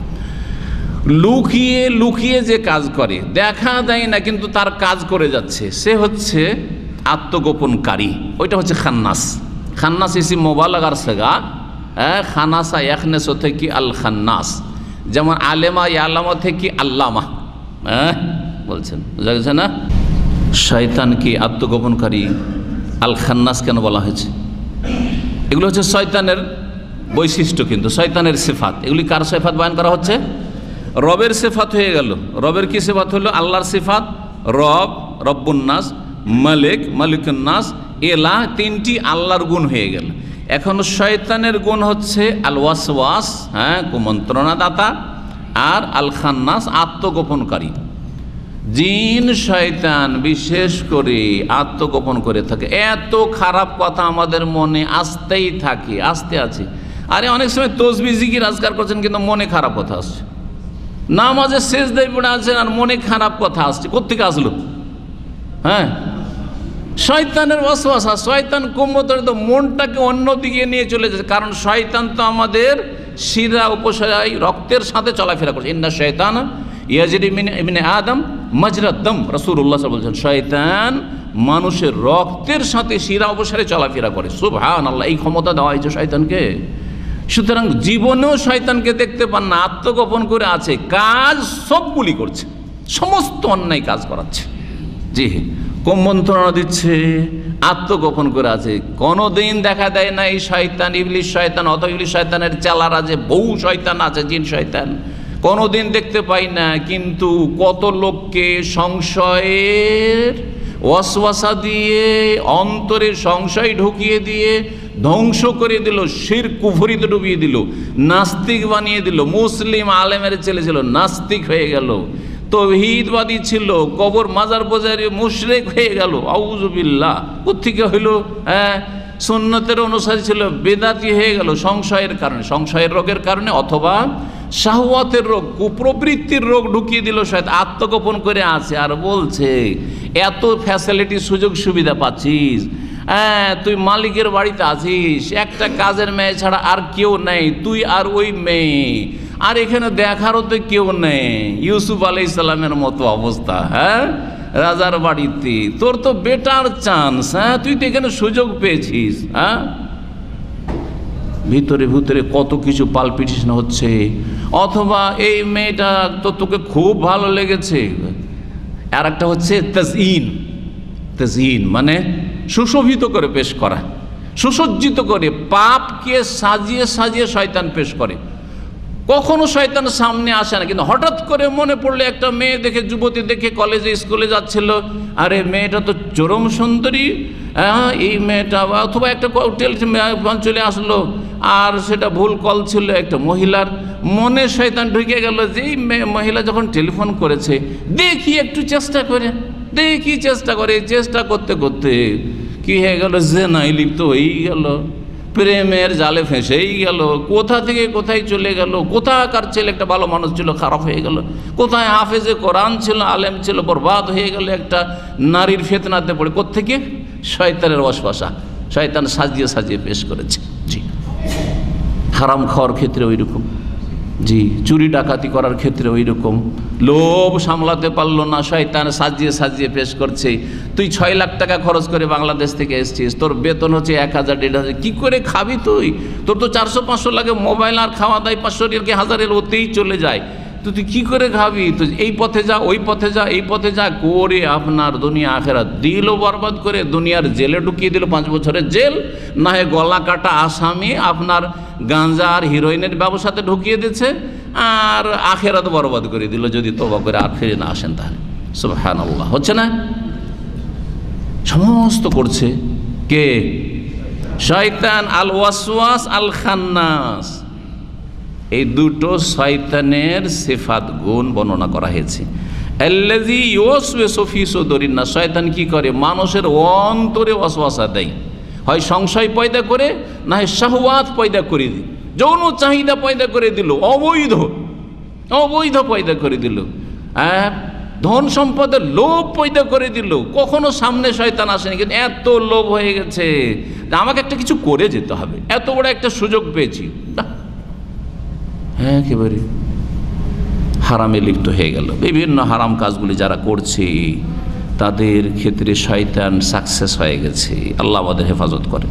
লুকিয়ে লুকিয়ে যে কাজ করে, দেখা দেয় না কিন্তু তার কাজ করে যাচ্ছে, সে হচ্ছে আত্মগোপনকারী, ওইটা হচ্ছে খান্নাস। খান্নাস ইসিম মুবালাগার সেগা, হ্যাঁ, খানাসা ইয়াখনেসু থেকে আল খান্নাস, যেমন আলেমা ইয়ালামা থেকে আল্লামা, হ্যাঁ বলছেন, বুঝা গেছে না? শয়তানকে আত্মগোপনকারী আল খান্নাস কেন বলা হয়েছে? এগুলো হচ্ছে শয়তানের বৈশিষ্ট্য, কিন্তু শয়তানের সিফাত। এগুলি কার সিফাত বয়ান করা হচ্ছে? রবের সিফাত হয়ে গেল। রবের কি সিফাত হলো? আল্লাহর সিফাত, রব, রব্বুন্নাস, মালিক, মালিকুন্নাস, এলা, তিনটি আল্লাহর গুণ হয়ে গেল। এখন শয়তানের গুণ হচ্ছে আল ওয়াসওয়াস, হ্যাঁ, কুমন্ত্রণা দাতা, আর আল খান্নাস আত্মগোপনকারী। জিন শয়তান বিশেষ করে আত্মগোপন করে থাকে। এত খারাপ কথা আমাদের মনে আসতেই থাকে, আসতে আছে। আরে অনেক সময় তসবিহ জিকির আজকার করছেন কিন্তু মনে খারাপ কথা আসছে, নামাজে সেজদায় পড়ে আছেন আর মনে খারাপ কথা আসছে, কোত্থেকে আসলো? হ্যাঁ, শয়তানের ওয়াসওয়াসা। শয়তান কুমন্ত্রণা, মনটাকে অন্যদিকে নিয়ে চলে যাচ্ছে, কারণ শয়তান তো আমাদের শিরা উপশায় রক্তের সাথে চলাফেরা করছে। ইন্না শয়তান ইয়াজরি মিন ইবনে আদম মাজরাদ দাম, রাসূলুল্লাহ সাল্লাল্লাহু আলাইহি ওয়াসাল্লাম বলেছেন শয়তান মানুষের রক্তের সাথে শিরা উপশারে চলাফেরা করে। সুবহানাল্লাহ, এই ক্ষমতা দেওয়া হয়েছে শয়তানকে। সুতরাং জীবনেও শয়তানকে দেখতে পান না, আত্মগোপন করে আছে, কাজ সবগুলি করছে, সমস্ত অন্যায় কাজ করাচ্ছে। জি, কুমন্ত্রণা দিচ্ছে, আত্মগোপন করে আছে। কোনোদিন দেখা দেয় না এই শয়তান, ইবলিশ শয়তান, অত ইবলিশ শয়তানের চেলারা যে বহু শয়তান আছে, জিন শয়তান, কোনোদিন দেখতে পাই না। কিন্তু কত লোককে সংশয়ের ওয়াসওয়াসা দিয়ে, অন্তরে সংশয় ঢুকিয়ে দিয়ে ধ্বংস করে দিল, শিরক কুফরিতে ডুবিয়ে দিল, নাস্তিক বানিয়ে দিল। মুসলিম আলেমের ছেলে ছিল, নাস্তিক হয়ে গেল। তৌহিদবাদী ছিল, কবর মাজার পূজারী মুশরিক হয়ে গেল। আউযুবিল্লাহ, কোত্থেকে হইল? হ্যাঁ, সুন্নতের অনুসারী ছিল, বেদাতি হয়ে গেল সংশয়ের কারণে, সংশয়ের রোগের কারণে, অথবা শাহওয়াতের রোগ, কুপ্রবৃত্তির রোগ ঢুকিয়ে দিল শয়তান। আত্মগোপন করে আছে আর বলছে এত ফ্যাসিলিটি, সুযোগ সুবিধা পাচ্ছিস, হ্যাঁ, তুই মালিকের বাড়িতে আছিস, একটা কাজের মেয়ে ছাড়া আর কেউ নেই, তুই আর ওই মেয়ে, আর এখানে দেখারও তো কেউ নেই। ইউসুফ আলাইহিস সালামের মতো অবস্থা, হ্যাঁ, রাজার বাড়িতে, তোর তো বেটার চান্স, হ্যাঁ, তুই তো এখানে সুযোগ পেয়েছিস। হ্যাঁ, ভিতরে ভিতরে কত কিছু পালপিটেশন হচ্ছে। অথবা এই মেয়েটা তো তোকে খুব ভালো লেগেছে। আর একটা হচ্ছে তাজইন, তাজইন মানে সুশোভিত করে পেশ করা, সুসজ্জিত করে, পাপকে সাজিয়ে সাজিয়ে শয়তান পেশ করে। কখনো শয়তান সামনে আসে না, কিন্তু হঠাৎ করে মনে পড়লে একটা মেয়ে দেখে, যুবতী দেখে, কলেজে স্কুলে যাচ্ছিল, আরে মেয়েটা তো চরম সুন্দরী, হ্যাঁ, এই মেয়েটা, অথবা একটা টেলিফোন চলে আসলো আর সেটা ভুল কল ছিল একটা মহিলার, মনে শয়তান ঢুকে গেল যে এই মহিলা যখন টেলিফোন করেছে, দেখি একটু চেষ্টা করে, দেখি চেষ্টা করে, চেষ্টা করতে করতে কি হয়ে গেল, জেনায় লিপ্ত হয়েই গেল, প্রেমের জালে ফেঁসেই গেল, কোথা থেকে কোথায় চলে গেল, কোথাকার ছেলে একটা ভালো মানুষ ছিল খারাপ হয়ে গেল, কোথায় হাফেজে কোরআন ছিল, আলেম ছিল, বরবাদ হয়ে গেল একটা নারীর ফিতনাতে পড়ে। কোত্থেকে? শয়তানের ওয়াসওয়াসা, শয়তান সাজিয়ে সাজিয়ে পেশ করেছে। জি, হারাম খাওয়ার ক্ষেত্রে ওই রকম, জি, চুরি ডাকাতি করার ক্ষেত্রে ওই রকম, লোভ সামলাতে পারলো না, শয়তান সাজিয়ে সাজিয়ে পেশ করছে। তুই ছয় লাখ টাকা খরচ করে বাংলাদেশ থেকে এসছিস, তোর বেতন হচ্ছে এক হাজার দেড় হাজার, কী করে খাবি তুই? তোর তো চারশো পাঁচশো লাগে মোবাইল, আর খাওয়া দায় পাঁচশো কি হাজারের ওতেই চলে যায়। তো তুই কী করে খাবি, তো এই পথে যা ওই পথে যা এই পথে যা করে আপনার দুনিয়া আখেরাত দিল বরবাদ করে, দুনিয়ার জেলে ঢুকিয়ে দিল পাঁচ বছরের জেল, না হয় গলা কাটা আসামি আপনার গাঁজা আর হিরোইনের ব্যবসাতে ঢুকিয়ে দিচ্ছে, আর আখেরাত বরবাদ করে দিল যদি তওবা করে আর ফিরে না আসেন তাহলে। সুবহানাল্লাহ, হচ্ছে না? সমস্ত করছে কে? শয়তান, আল ওয়াসওয়াস আল খান্নাস। এই দুটো শয়তানের সিফাত গুণ বর্ণনা করা হয়েছে। আল্লাযী ইউওয়াসওয়িসু ফী সুদুরিন নাস, শয়তান কি করে? মানুষের অন্তরে ওয়াসওয়াসা দেয়, হয় সংশয় পয়দা করে, না হয় শাহওয়াত পয়দা করে দিল, যৌন চাহিদা পয়দা করে দিল, অবৈধ অবৈধ পয়দা করে দিল, হ্যাঁ, ধন সম্পদের লোভ পয়দা করে দিল। কখনো সামনে শয়তান আসেনি, কিন্তু এত লোভ হয়ে গেছে যে আমাকে একটা কিছু করে যেতে হবে, এত বড় একটা সুযোগ পেয়েছি, হ্যাঁ একেবারে হারামে লিপ্ত হয়ে গেল। বিভিন্ন হারাম কাজগুলি যারা করছে তাদের ক্ষেত্রে শয়তান সাকসেস হয়ে গেছে। আল্লাহ আমাদের হেফাজত করে।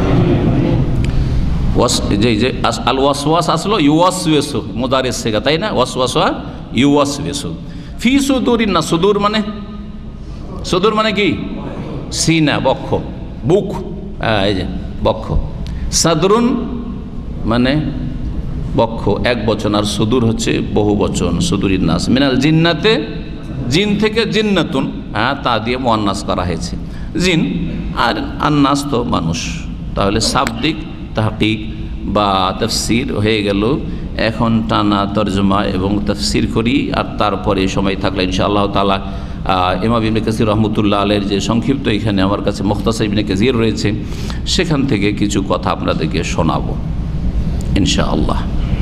যে যে আল ওয়াসওয়াস আসলো ইউওয়াসওয়িসু, মুদারিস সেগা, তাই না? ওয়াসওয়াসা ইউওয়াসওয়িসু ফি সুদুরিন নাস। সুদূর মানে, সুদূর মানে কি? সিনা, বক্ষ, বুক, এই যে বক্ষ। সাদরুন মানে বক্ষ এক বচন, আর সুদূর হচ্ছে বহু বচন। সুদুরিন নাস মিনাল জিন্নাতে, জিন থেকে জিন্নাতুন, হ্যাঁ, তা দিয়ে মুয়ান্নাস করা হয়েছে জিন, আর আন্নাস তো মানুষ। তাহলে শাব্দিক তাহকিক বা তাফসীর হয়ে গেল। এখন টানা তরজমা এবং তাফসীর করি, আর তারপরে সময় থাকলে ইনশাআল্লাহ তাআলা ইমাম ইবনে কাসির রহমতুল্লাহ আলাইহির যে সংক্ষিপ্ত এখানে আমার কাছে মুখতাসার ইবনে কাসির রয়েছে, সেখান থেকে কিছু কথা আপনাদেরকে শোনাবো ইনশাআল্লাহ।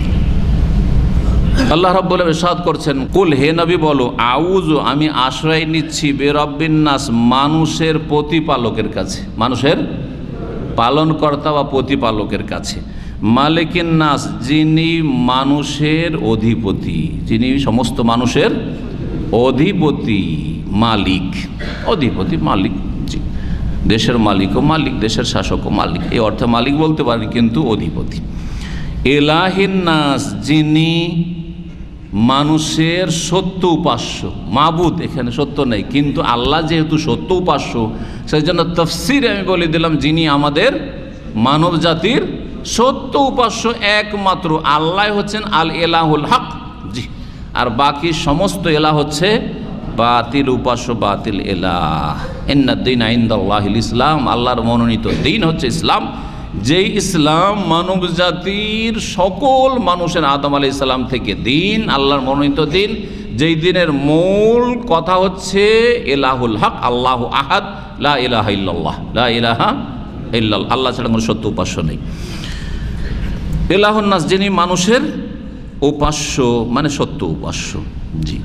আল্লাহ রাব্বুল আলামিন ইরশাদ করছেন, কুল, হে নবী বলো, আউযু, আমি আশ্রয় নিচ্ছি, বিরাব্বিন নাস, মানুষের প্রতিপালকের কাছে, মানুষের পালনকর্তা বা প্রতিপালকের কাছে, মালিকিন নাস, যিনি মানুষের অধিপতি, যিনি সমস্ত মানুষের অধিপতি, মালিক, অধিপতি মালিক, জি, দেশের মালিকও মালিক, দেশের শাসকও মালিক, এই অর্থে মালিক বলতে পারেন, কিন্তু অধিপতি। ইলাহিন নাস, যিনি মানুষের সত্য উপাস্য, মাবুদ এখানে সত্য নেই, কিন্তু আল্লাহ যেহেতু সত্য উপাস্য, সেই জন্য তাফসীরে আমি বলে দিলাম, যিনি আমাদের মানব জাতির সত্য উপাস্য একমাত্র আল্লাহ হচ্ছেন আল ইলাহুল হক, জি, আর বাকি সমস্ত এলাহ হচ্ছে বাতিল উপাস্য, বাতিল এলাহ। ইন্নাদ দীনা ইনদাল্লাহিল ইসলাম, আল্লাহর মনোনীত দিন হচ্ছে ইসলাম, যেই ইসলাম মানব জাতির সকল মানুষের, আদম আলাইহিস সালাম থেকে দিন, আল্লাহর মনোনীত দিন, যেই দিনের মূল কথা হচ্ছে ইলাহুল হক, আল্লাহু আহাদ, লা ইলাহা ইল্লাল্লাহ, লা ইলাহা ইল্লাল্লাহ, আল্লাহ ছাড়া কোনো সত্য উপাস্য নেই। ইলাহুন নাস, যিনি মানুষের উপাস্য, মানে সত্য উপাস্য, জি।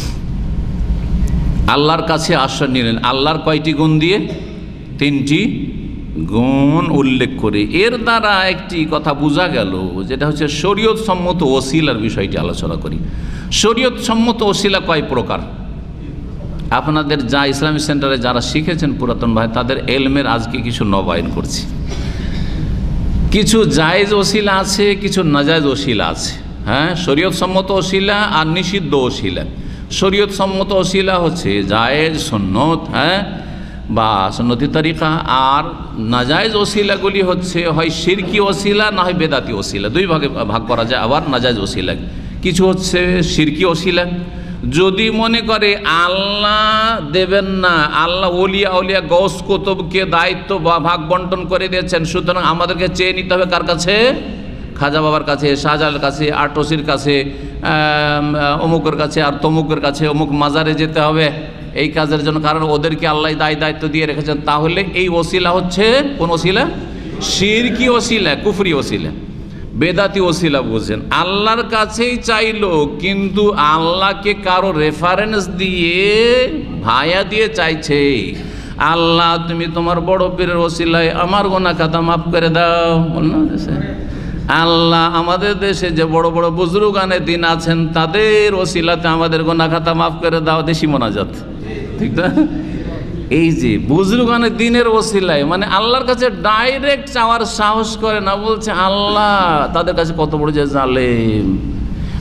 আল্লাহর কাছে আশ্রয় নিলেন, আল্লাহর কয়টি গুণ দিয়ে? তিনটি গুণ উল্লেখ করে। এর দ্বারা একটি কথা বোঝা গেল, যেটা হচ্ছে শরীয়ত সম্মত ওসিলার বিষয়টি আলোচনা করি। শরীয়ত সম্মত ওসিলা কয় প্রকার? আপনাদের যা ইসলামিক সেন্টারে যারা শিখেছেন পুরাতন ভাই, তাদের এলমের আজকে কিছু নবায়ন করছি। কিছু জায়েজ ওসিলা আছে, কিছু নাজায়েজ ওসিলা আছে, হ্যাঁ, শরীয়ত সম্মত ওসিলা আর নিষিদ্ধ ওসিলা। শরীয়ত সম্মত ওসিলা হচ্ছে জায়েজ, সুন্নত, হ্যাঁ, বা সুন্নতি তরিকা, আর নাজায়েজ ওসিলাগুলি হচ্ছে হয় শিরকি ওসিলা, না হয় বেদাতি ওসিলা, দুই ভাগে ভাগ করা যায়। আবার নাজায়েজ ওসিলা কিছু হচ্ছে শিরকি ওসিলা, যদি মনে করে আল্লাহ দেবেন না, আল্লাহ ওলিয়া ওলিয়া গৌস কুতুবকে দায়িত্ব বা ভাগ বন্টন করে দিয়েছেন, সুতরাং আমাদেরকে চেয়ে নিতে হবে কার কাছে? খাজা বাবার কাছে, শাহজালালের কাছে, আটসির কাছে, অমুকের কাছে, আর তমুকের কাছে, অমুক মাজারে যেতে হবে এই কাজের জন্য, কারণ ওদেরকে আল্লাহ দায় দায়িত্ব দিয়ে রেখেছেন। তাহলে এই ওসিলা হচ্ছে কোন ওসিলা? শিরকি ওসিলা, কুফরি ওসিলা, বেদাতি ওসিলা। বুঝেন, আল্লাহর কাছেই চাইলো, কিন্তু আল্লাহকে কারো রেফারেন্স দিয়ে, ভায়া দিয়ে চাইছে, আল্লাহ তুমি তোমার বড় পীরের ওসিলায় আমার গোনা খাতা মাফ করে দাও। বললাম আল্লাহ আমাদের দেশে যে বড় বড় বুজুর্গানে দিন আছেন, তাদের ওসিলাতে আমাদের গোনা খাতা মাফ করে দাও, দেশি মোনাজাত, ঠিক না? এই যে বুজুর্গানের দিনের ওসিলায়, মানে আল্লাহর কাছে ডাইরেক্ট চাওয়ার সাহস করে না, বলছে আল্লাহ তাদের কাছে কত বড় যে জালেম,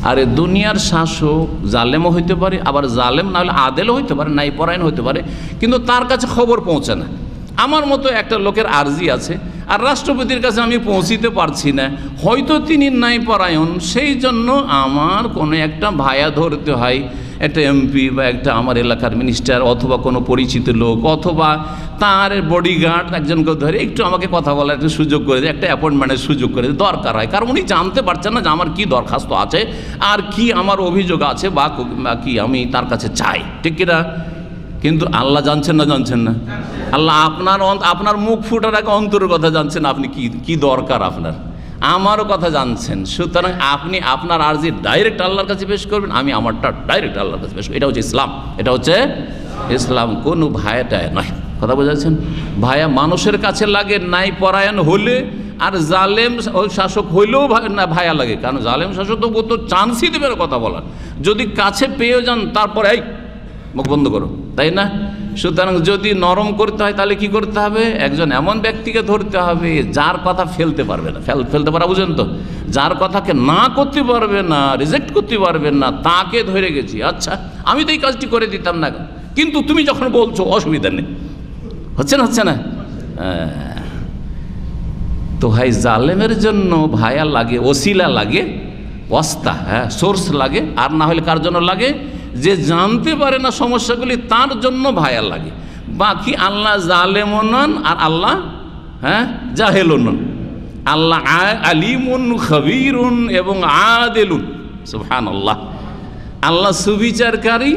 আর দুনিয়ার শাসক জালেমও হইতে পারে, আবার জালেম না হলে আদেলও হইতে পারে, নাই পরায়ণ হইতে পারে, কিন্তু তার কাছে খবর পৌঁছে না। আমার মতো একটা লোকের আর্জি আছে আর রাষ্ট্রপতির কাছে আমি পৌঁছিতে পারছি না, হয়তো তিনি নাই পরায়ণ, সেই জন্য আমার কোনো একটা ভায়া ধরতে হয়, একটা এমপি বা একটা আমার এলাকার মিনিস্টার অথবা কোনো পরিচিত লোক অথবা তার বডিগার্ড একজনকে ধরে একটু আমাকে কথা বলার একটা সুযোগ করে দেয়, একটা অ্যাপয়েন্টমেন্টের সুযোগ করে দেয়, দরকার হয়। কারণ উনি জানতে পারছেন না যে আমার কী দরখাস্ত আছে আর কি আমার অভিযোগ আছে বা কি আমি তার কাছে চাই, ঠিক কিনা? কিন্তু আল্লাহ জানছেন না জানছেন না? আল্লাহ আপনার আপনার মুখ ফুটার আগে অন্তরের কথা জানছেন, আপনি কি কি দরকার আপনার, আমারও কথা জানছেন। সুতরাং আপনি আপনার আর্জি ডাইরেক্ট আল্লাহর কাছে পেশ করবেন, আমি আমারটা ডাইরেক্ট আল্লাহর কাছে পেশ করব। এটা হচ্ছে ইসলাম, এটা হচ্ছে ইসলাম, কোনো ভায়াটায় নয়। কথা বোঝাচ্ছেন? ভায়া মানুষের কাছে লাগে নাই পরায়ণ হলে, আর জালেম শাসক হইলেও না ভায়া লাগে, কারণ জালেম শাসক তো তো চান্সই দেবে না কথা বলার, যদি কাছে পেয়েও যান তারপরে এই মুখ বন্ধ করো, তাই না? সুতরাং যদি নরম করতে হয় তাহলে কি করতে হবে? একজন এমন ব্যক্তিকে ধরতে হবে যার কথা ফেলতে পারবে না, ফেল ফেলতে পারা বুঝেন তো, যার কথাকে না করতে পারবে না, রিজেক্ট করতে পারবেন না, তাকে ধরে গেছি। আচ্ছা আমি তো এই কাজটি করে দিতাম না, কিন্তু তুমি যখন বলছো অসুবিধা নেই, হচ্ছে না হচ্ছে না? তো ভাই জালেমের জন্য ভায়া লাগে, ওসিলা লাগে, ওয়াস্তা, হ্যাঁ সোর্স লাগে, আর না হলে কার জন্য লাগে? যে জানতে পারে না সমস্যাগুলি তার জন্য ভায়া লাগে। বাকি আল্লাহ জালেমও নন আর আল্লাহ হ্যাঁ জাহেলও নন, আল্লাহ আলিমুন খবীরুন এবং আদেলুন, সুবহানাল্লাহ। আল্লাহ সুবিচারকারী,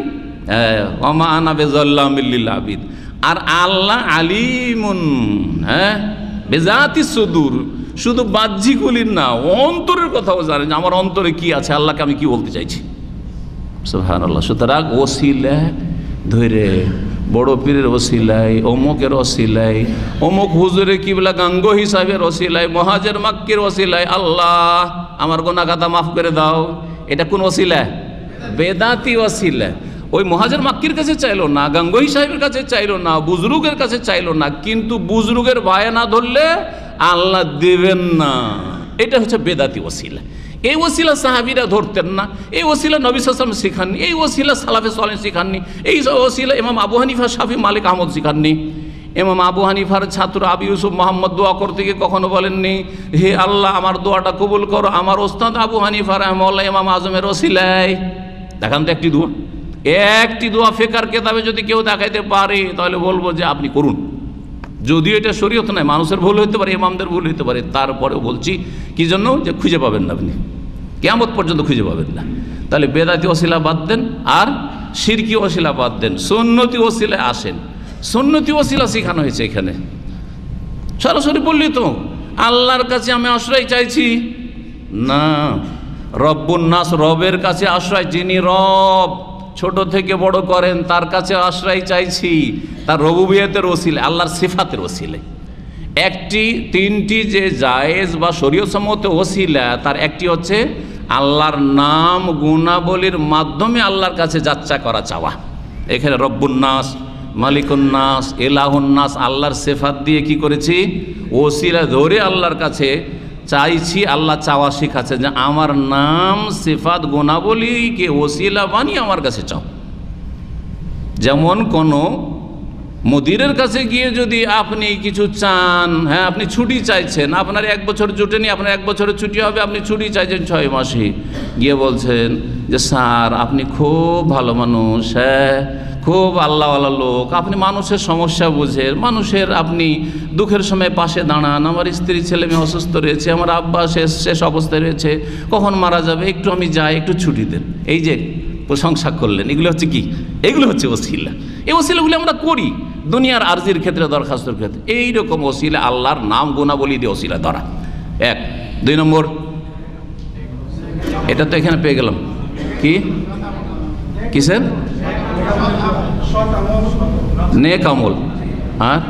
ওমা আনা বিযাল্লামিল লিল আবিদ, আর আল্লাহ আলিমুন হ্যাঁ বেজাতি সুদূর, শুধু বাহ্যিকগুলির না অন্তরের কথাও জানেন, আমার অন্তরে কি আছে, আল্লাহকে আমি কি বলতে চাইছি, সুবহানাল্লাহ। সুতরাং ওসিলা ধরে বড় পীরের ওসিলাই, অমুকের ওসিলাই, অমুক হুজুরে কিবলা গাঙ্গ হিসাবের ওসিলাই, মহাজের মাক্কির ওসিলাই, আল্লাহ আমার গুনাহ খাতা মাফ করে দাও, এটা কোন ওসিলা? বেদাতি ওসিলা। ওই মহাজের মাক্কির কাছে চাইলো না, গাঙ্গোহী সাহেবের কাছে চাইলো না, বুজরুগের কাছে চাইলো না, কিন্তু বুজরুগের ভায়া না ধরলে আল্লাহ দেবেন না, এটা হচ্ছে বেদাতি ওসিলা। এই ওসিলা সাহাবীরা ধরতেন না, এই ওসিলা নবী সাল্লাল্লাহু আলাইহি ওয়াসাল্লাম শিখাননি, এই ওসিলা সালাফে সালেহ শিখাননি, এই ওসিলা ইমাম আবু হানিফা, শাফি, মালিক, আহমদ শিখাননি। ইমাম আবু হানিফার ছাত্র আবু ইউসুফ মোহাম্মদ দোয়া করতে গিয়ে কখনো বলেননি হে আল্লাহ আমার দোয়াটা কবুল করো আমার ওস্তাদ আবু হানিফা রাহিমাহুল্লাহ ইমাম আজমের ওসিলায়। দেখান তো একটি দোয়া, একটি দোয়া ফিকর কিতাবে যদি কেউ দেখাইতে পারে তাহলে বলবো যে আপনি করুন, যদিও এটা শরীয়ত নয়, মানুষের ভুল হতে পারে, ইমামদের ভুল হতে পারে, তারপরেও বলছি কি জন্য, যে খুঁজে পাবেন না, আপনি কিয়ামত পর্যন্ত খুঁজে পাবেন না। তাহলে বেদাতি ওসিলা বাদ দেন আর শিরকি ওসিলা বাদ দেন, সুন্নতি ওসিলায় আসেন। সুন্নতি ওসিলা শেখানো হয়েছে এখানে, সরাসরি বললি তো আল্লাহর কাছে আমি আশ্রয় চাইছি না, রব্বুন নাস, রবের কাছে আশ্রয়, যিনি রব ছোট থেকে বড় করেন তার কাছে আশ্রয় চাইছি, তার রবুবিয়তের ওসিলে, আল্লাহর সিফাতের ওসিলে। একটি তিনটি যে জায়েজ বা শরীয়তসম্মত ওসিলা, তার একটি হচ্ছে আল্লাহর নাম গুণাবলীর মাধ্যমে আল্লাহর কাছে যাচ্চা করা চাওয়া। এখানে রব্বুন নাস, মালিকুন নাস, ইলাহুন নাস, আল্লাহর সিফাত দিয়ে কি করেছি, ওসিলা ধরে আল্লাহর কাছে চাইছি। আল্লাহ চাওয়া শিখাচ্ছে যে আমার নাম সিফাত গুণাবলীকে ওসিলা বানিয়ে আমার কাছে চাও। যেমন কোনো মুদিরের কাছে গিয়ে যদি আপনি কিছু চান, হ্যাঁ আপনি ছুটি চাইছেন, আপনার এক বছর জুটেনি, আপনার এক বছরের ছুটি হবে, আপনি ছুটি চাইছেন ছয় মাসে, গিয়ে বলছেন যে স্যার আপনি খুব ভালো মানুষ, হ্যাঁ খুব আল্লাহওয়ালা লোক, আপনি মানুষের সমস্যা বুঝেন, মানুষের আপনি দুঃখের সময় পাশে দাঁড়ান, আমার স্ত্রী ছেলে মেয়ে অসুস্থ রয়েছে, আমার আব্বা শেষ শেষ অবস্থায় রয়েছে, কখন মারা যাবে, একটু আমি যাই, একটু ছুটি দেন। এই যে প্রশংসা করলেন, এগুলো হচ্ছে কি, এগুলো হচ্ছে ওসিলা। এই ওসিলাগুলি আমরা করি দুনিয়ার আরজির ক্ষেত্রে, দরখাস্তর ক্ষেত্রে। এইরকম ওসিলা আল্লাহর নাম গুণাবলী দিয়ে ওসিলা ধরা এক। দুই নম্বর, এটা তো এখানে পেয়ে গেলাম, কি কিসের নেক আমল, আর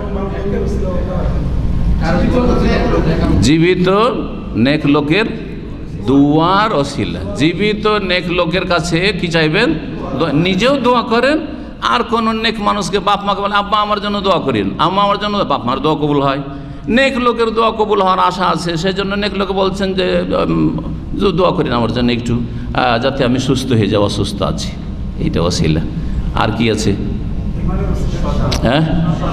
জীবিত নেক লোকের দুয়ার ওসিলা। জীবিত নেক লোকের কাছে কি চাইবেন, নিজেও দোয়া করেন, আর কোন নেক মানুষকে, বাপ মাকে বলেন আব্বা আমার জন্য দোয়া করেন, আম্মা আমার জন্য, বাপ মার দোয়া কবুল হয়, নেক লোকের দোয়া কবুল হওয়ার আশা আছে, সেই জন্য নেক লোকে বলছেন যে দোয়া করেন আমার জন্য একটু, যাতে আমি সুস্থ হয়ে যাওয়া, অসুস্থ আছি, এইটা ওসিলা। আর কি আছে? হ্যাঁ,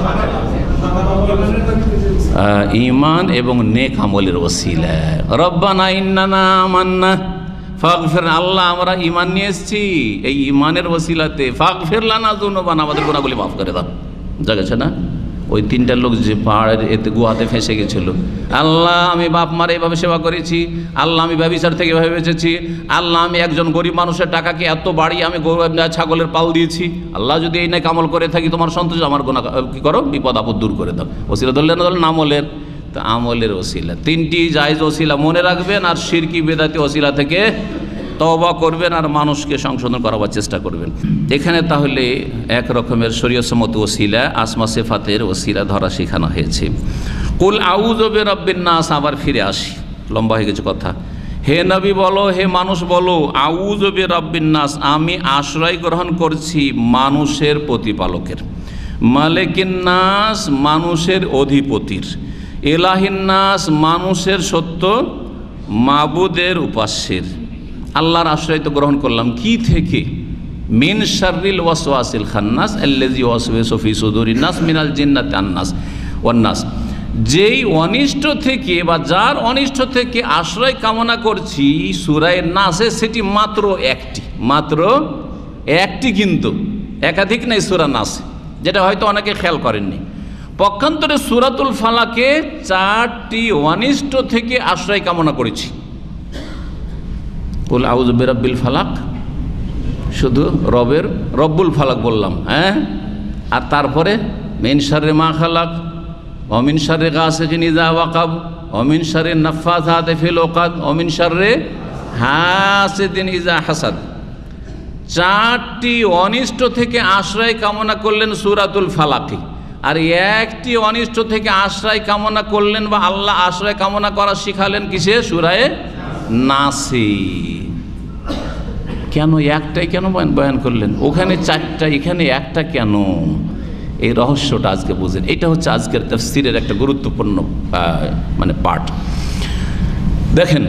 ঈমান এবং নেক আমলের ওসিলা। রব্বানা ইন্নানা আমান্না ফাগফির, আল্লাহ আমরা ঈমান নিয়ে এসেছি, এই ঈমানের ওসিলাতে ফাগফির লানা যুনুবানা, আমাদের গুনাহগুলি মাফ করে দাও। জাগেছে না ওই তিনটা লোক যে পাহাড়ের এতে গুহাতে ফেঁসে গেছিল, আল্লাহ আমি বাপ মারে এভাবে সেবা করেছি, আল্লাহ আমি ব্যভিচার থেকে এভাবে বেঁচেছি, আল্লাহ আমি একজন গরিব মানুষের টাকাকে এত বাড়ি আমি ছাগলের পাল দিয়েছি, আল্লাহ যদি এই নাকি আমল করে থাকি তোমার সন্তোষ, আমার গুনাহ কী করো, বিপদ আপদ দূর করে দাও। ওসিলা ধরলেন না ধরলেন আমলের, তো আমলের ওসিলা তিনটি জায়েজ ওসিলা মনে রাখবেন, আর শিরকি বেদাতি ওসিলা থেকে তওবা করবেন আর মানুষকে সংশোধন করাবার চেষ্টা করবেন। এখানে তাহলে এক রকমের শরীয়তসম্মত ওসিলা আসমা সিফাতের ওসিলা ধরা শেখানো হয়েছে। কুল আউযু বিরাব্বিন নাস, আবার ফিরে আসি, লম্বা হয়ে গেছে কথা। হে নবী বলো, হে মানুষ বলো, আউযু বিরাব্বিন নাস, আমি আশ্রয় গ্রহণ করছি মানুষের প্রতিপালকের, মালিকিন নাস মানুষের অধিপতির, ইলাহিন নাস মানুষের সত্য মাবুদের উপাস্যের। আল্লাহর আশ্রয় তো গ্রহণ করলাম কি থেকে? মিন শাররিল ওয়াসওয়াসিল খান্নাস আল্লাযী ওয়াসওয়াসু ফি সুদুরিন নাস মিনাল জিন্নাতি ওয়ান নাস ওয়ান নাস, যেই অনিষ্ট থেকে বা যার অনিষ্ট থেকে আশ্রয় কামনা করছি সূরা নাসে, সেটি মাত্র একটি, মাত্র একটি, কিন্তু একাধিক নেই সূরা নাসে, যেটা হয়তো অনেকে খেয়াল করেননি। পক্ষান্তরে সূরাতুল ফালাকে চারটি অনিষ্ট থেকে আশ্রয় কামনা করেছি। কুল আউযু বিরাব্বিল ফালাক, শুধু রবের রব্বুল ফালাক বললাম, হ্যাঁ, আর তারপরে মিন শাররি মা খালাক, ওয়া মিন শাররি গাসিকিন ইযা ওয়াকাব, ওয়া মিন শাররি নাফাসাতি ফিল উকাদ, ওয়া মিন শাররি হাসিদিন ইযা হাসাদ। চারটি অনিষ্ট থেকে আশ্রয় কামনা করলেন সূরাতুল ফালাকে, আর একটি অনিষ্ট থেকে আশ্রয় কামনা করলেন বা আল্লাহ আশ্রয় কামনা করা শিখালেন কিসে? সূরায়ে নাসে। কেন একটাই কেন বয়ান করলেন? ওখানে চারটা, এখানে একটা কেন? এই রহস্যটা আজকে বুঝেন। এটা হচ্ছে আজকের তাফসীরের একটা গুরুত্বপূর্ণ মানে পার্ট। দেখেন,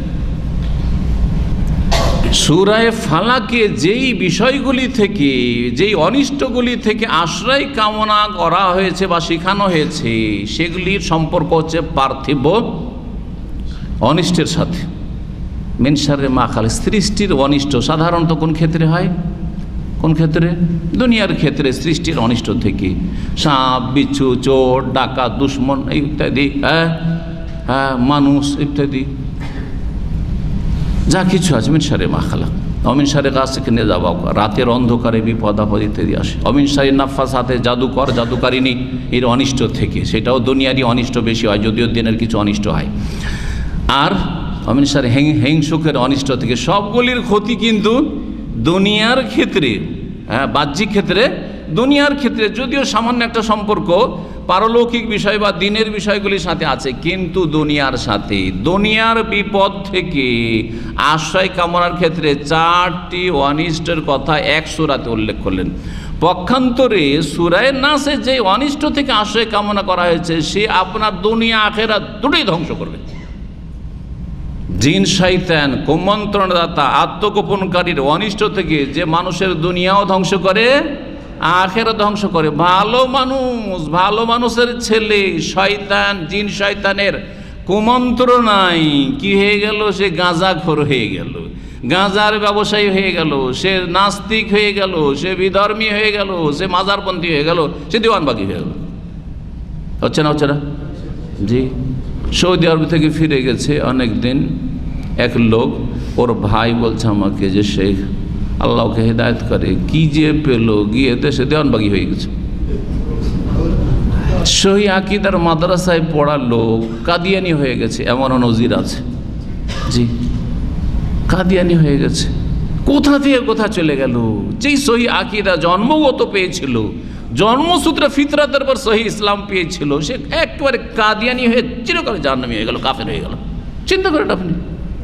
সূরা ফালাকে যেই বিষয়গুলি থেকে, যেই অনিষ্টগুলি থেকে আশ্রয় কামনা করা হয়েছে বা শেখানো হয়েছে, সেগুলির সম্পর্ক হচ্ছে পার্থিব অনিষ্টের সাথে। মিন শাররি মা খালাক, সৃষ্টির অনিষ্ট সাধারণত কোন ক্ষেত্রে হয়? কোন ক্ষেত্রে? দুনিয়ার ক্ষেত্রে সৃষ্টির অনিষ্ট থেকে, সাপ বিচ্ছু, চোর ডাকাত দুশ্মন ইত্যাদি, হ্যাঁ হ্যাঁ মানুষ ইত্যাদি যা কিছু আছে, মিন শাররি মা খালাক। অমিন শাররি গাসিকিন ইযা ওয়াকাব, রাতের অন্ধকারে বিপদ আপদ ইত্যাদি আসে। অমিন শাররি নাফাসাতি, জাদুকর জাদুকারিনী এর অনিষ্ট থেকে, সেটাও দুনিয়ারই অনিষ্ট বেশি হয়, যদিও দিনের কিছু অনিষ্ট হয়। আর অমিন শাররি হিংসুকের অনিষ্ট থেকে, সবগুলির ক্ষতি কিন্তু দুনিয়ার ক্ষেত্রে, হ্যাঁ বাহ্যিক ক্ষেত্রে, দুনিয়ার ক্ষেত্রে যদিও সামান্য একটা সম্পর্ক পারলৌকিক বিষয় বা দিনের বিষয়গুলির সাথে আছে, কিন্তু দুনিয়ার সাথে, দুনিয়ার বিপদ থেকে আশ্রয় কামনার ক্ষেত্রে চারটি অনিষ্টের কথা এক সূরাতে উল্লেখ করলেন। পক্ষান্তরে সূরা নাসে যে অনিষ্ট থেকে আশ্রয় কামনা করা হয়েছে, সে আপনার দুনিয়া আখিরাত দুটোই ধ্বংস করবে। জিন শয়তান, কুমন্ত্রণদাতা, আত্মগোপনকারীর অনিষ্ট থেকে যে মানুষের দুনিয়াও ধ্বংস করে, আখিরাত ধ্বংস করে। ভালো মানুষ, ভালো মানুষের ছেলে শয়তান, জিন শয়তানের কুমন্ত্রণায় কি হয়ে গেল? সে গাঁজাখোর হয়ে গেল, গাঁজার ব্যবসায়ী হয়ে গেল, সে নাস্তিক হয়ে গেল, সে বিধর্মী হয়ে গেল, সে মাজারপন্থী হয়ে গেল, সে দিওয়ানবাগী হয়ে গেল। হচ্ছে না হচ্ছে না? জি, সৌদি আরব থেকে ফিরে গেছে অনেক দিন এক লোক, ওর ভাই বলছে আমাকে যে শেখ আল্লাহকে হেদায়েত করে, কি যে পেল, গিয়ে দেশে দেওয়ানবাগী হয়ে গেছে। সহি আকীদার মাদ্রাসায় পড়া লোক কাদিয়ানি হয়ে গেছে, এমনও নজির আছে। জি, কাদিয়ানি হয়ে গেছে। কোথা থেকে কোথা চলে গেল? যেই সহি আকীদা জন্মগত পেয়েছিল, জন্মসূত্রে ফিতরাতের পর সহি ইসলাম পেয়েছিল, সে একেবারে কাদিয়ানি হয়ে চিরকালে জাহান্নামী হয়ে গেল, কাফের হয়ে গেল। চিন্তা করেন আপনি।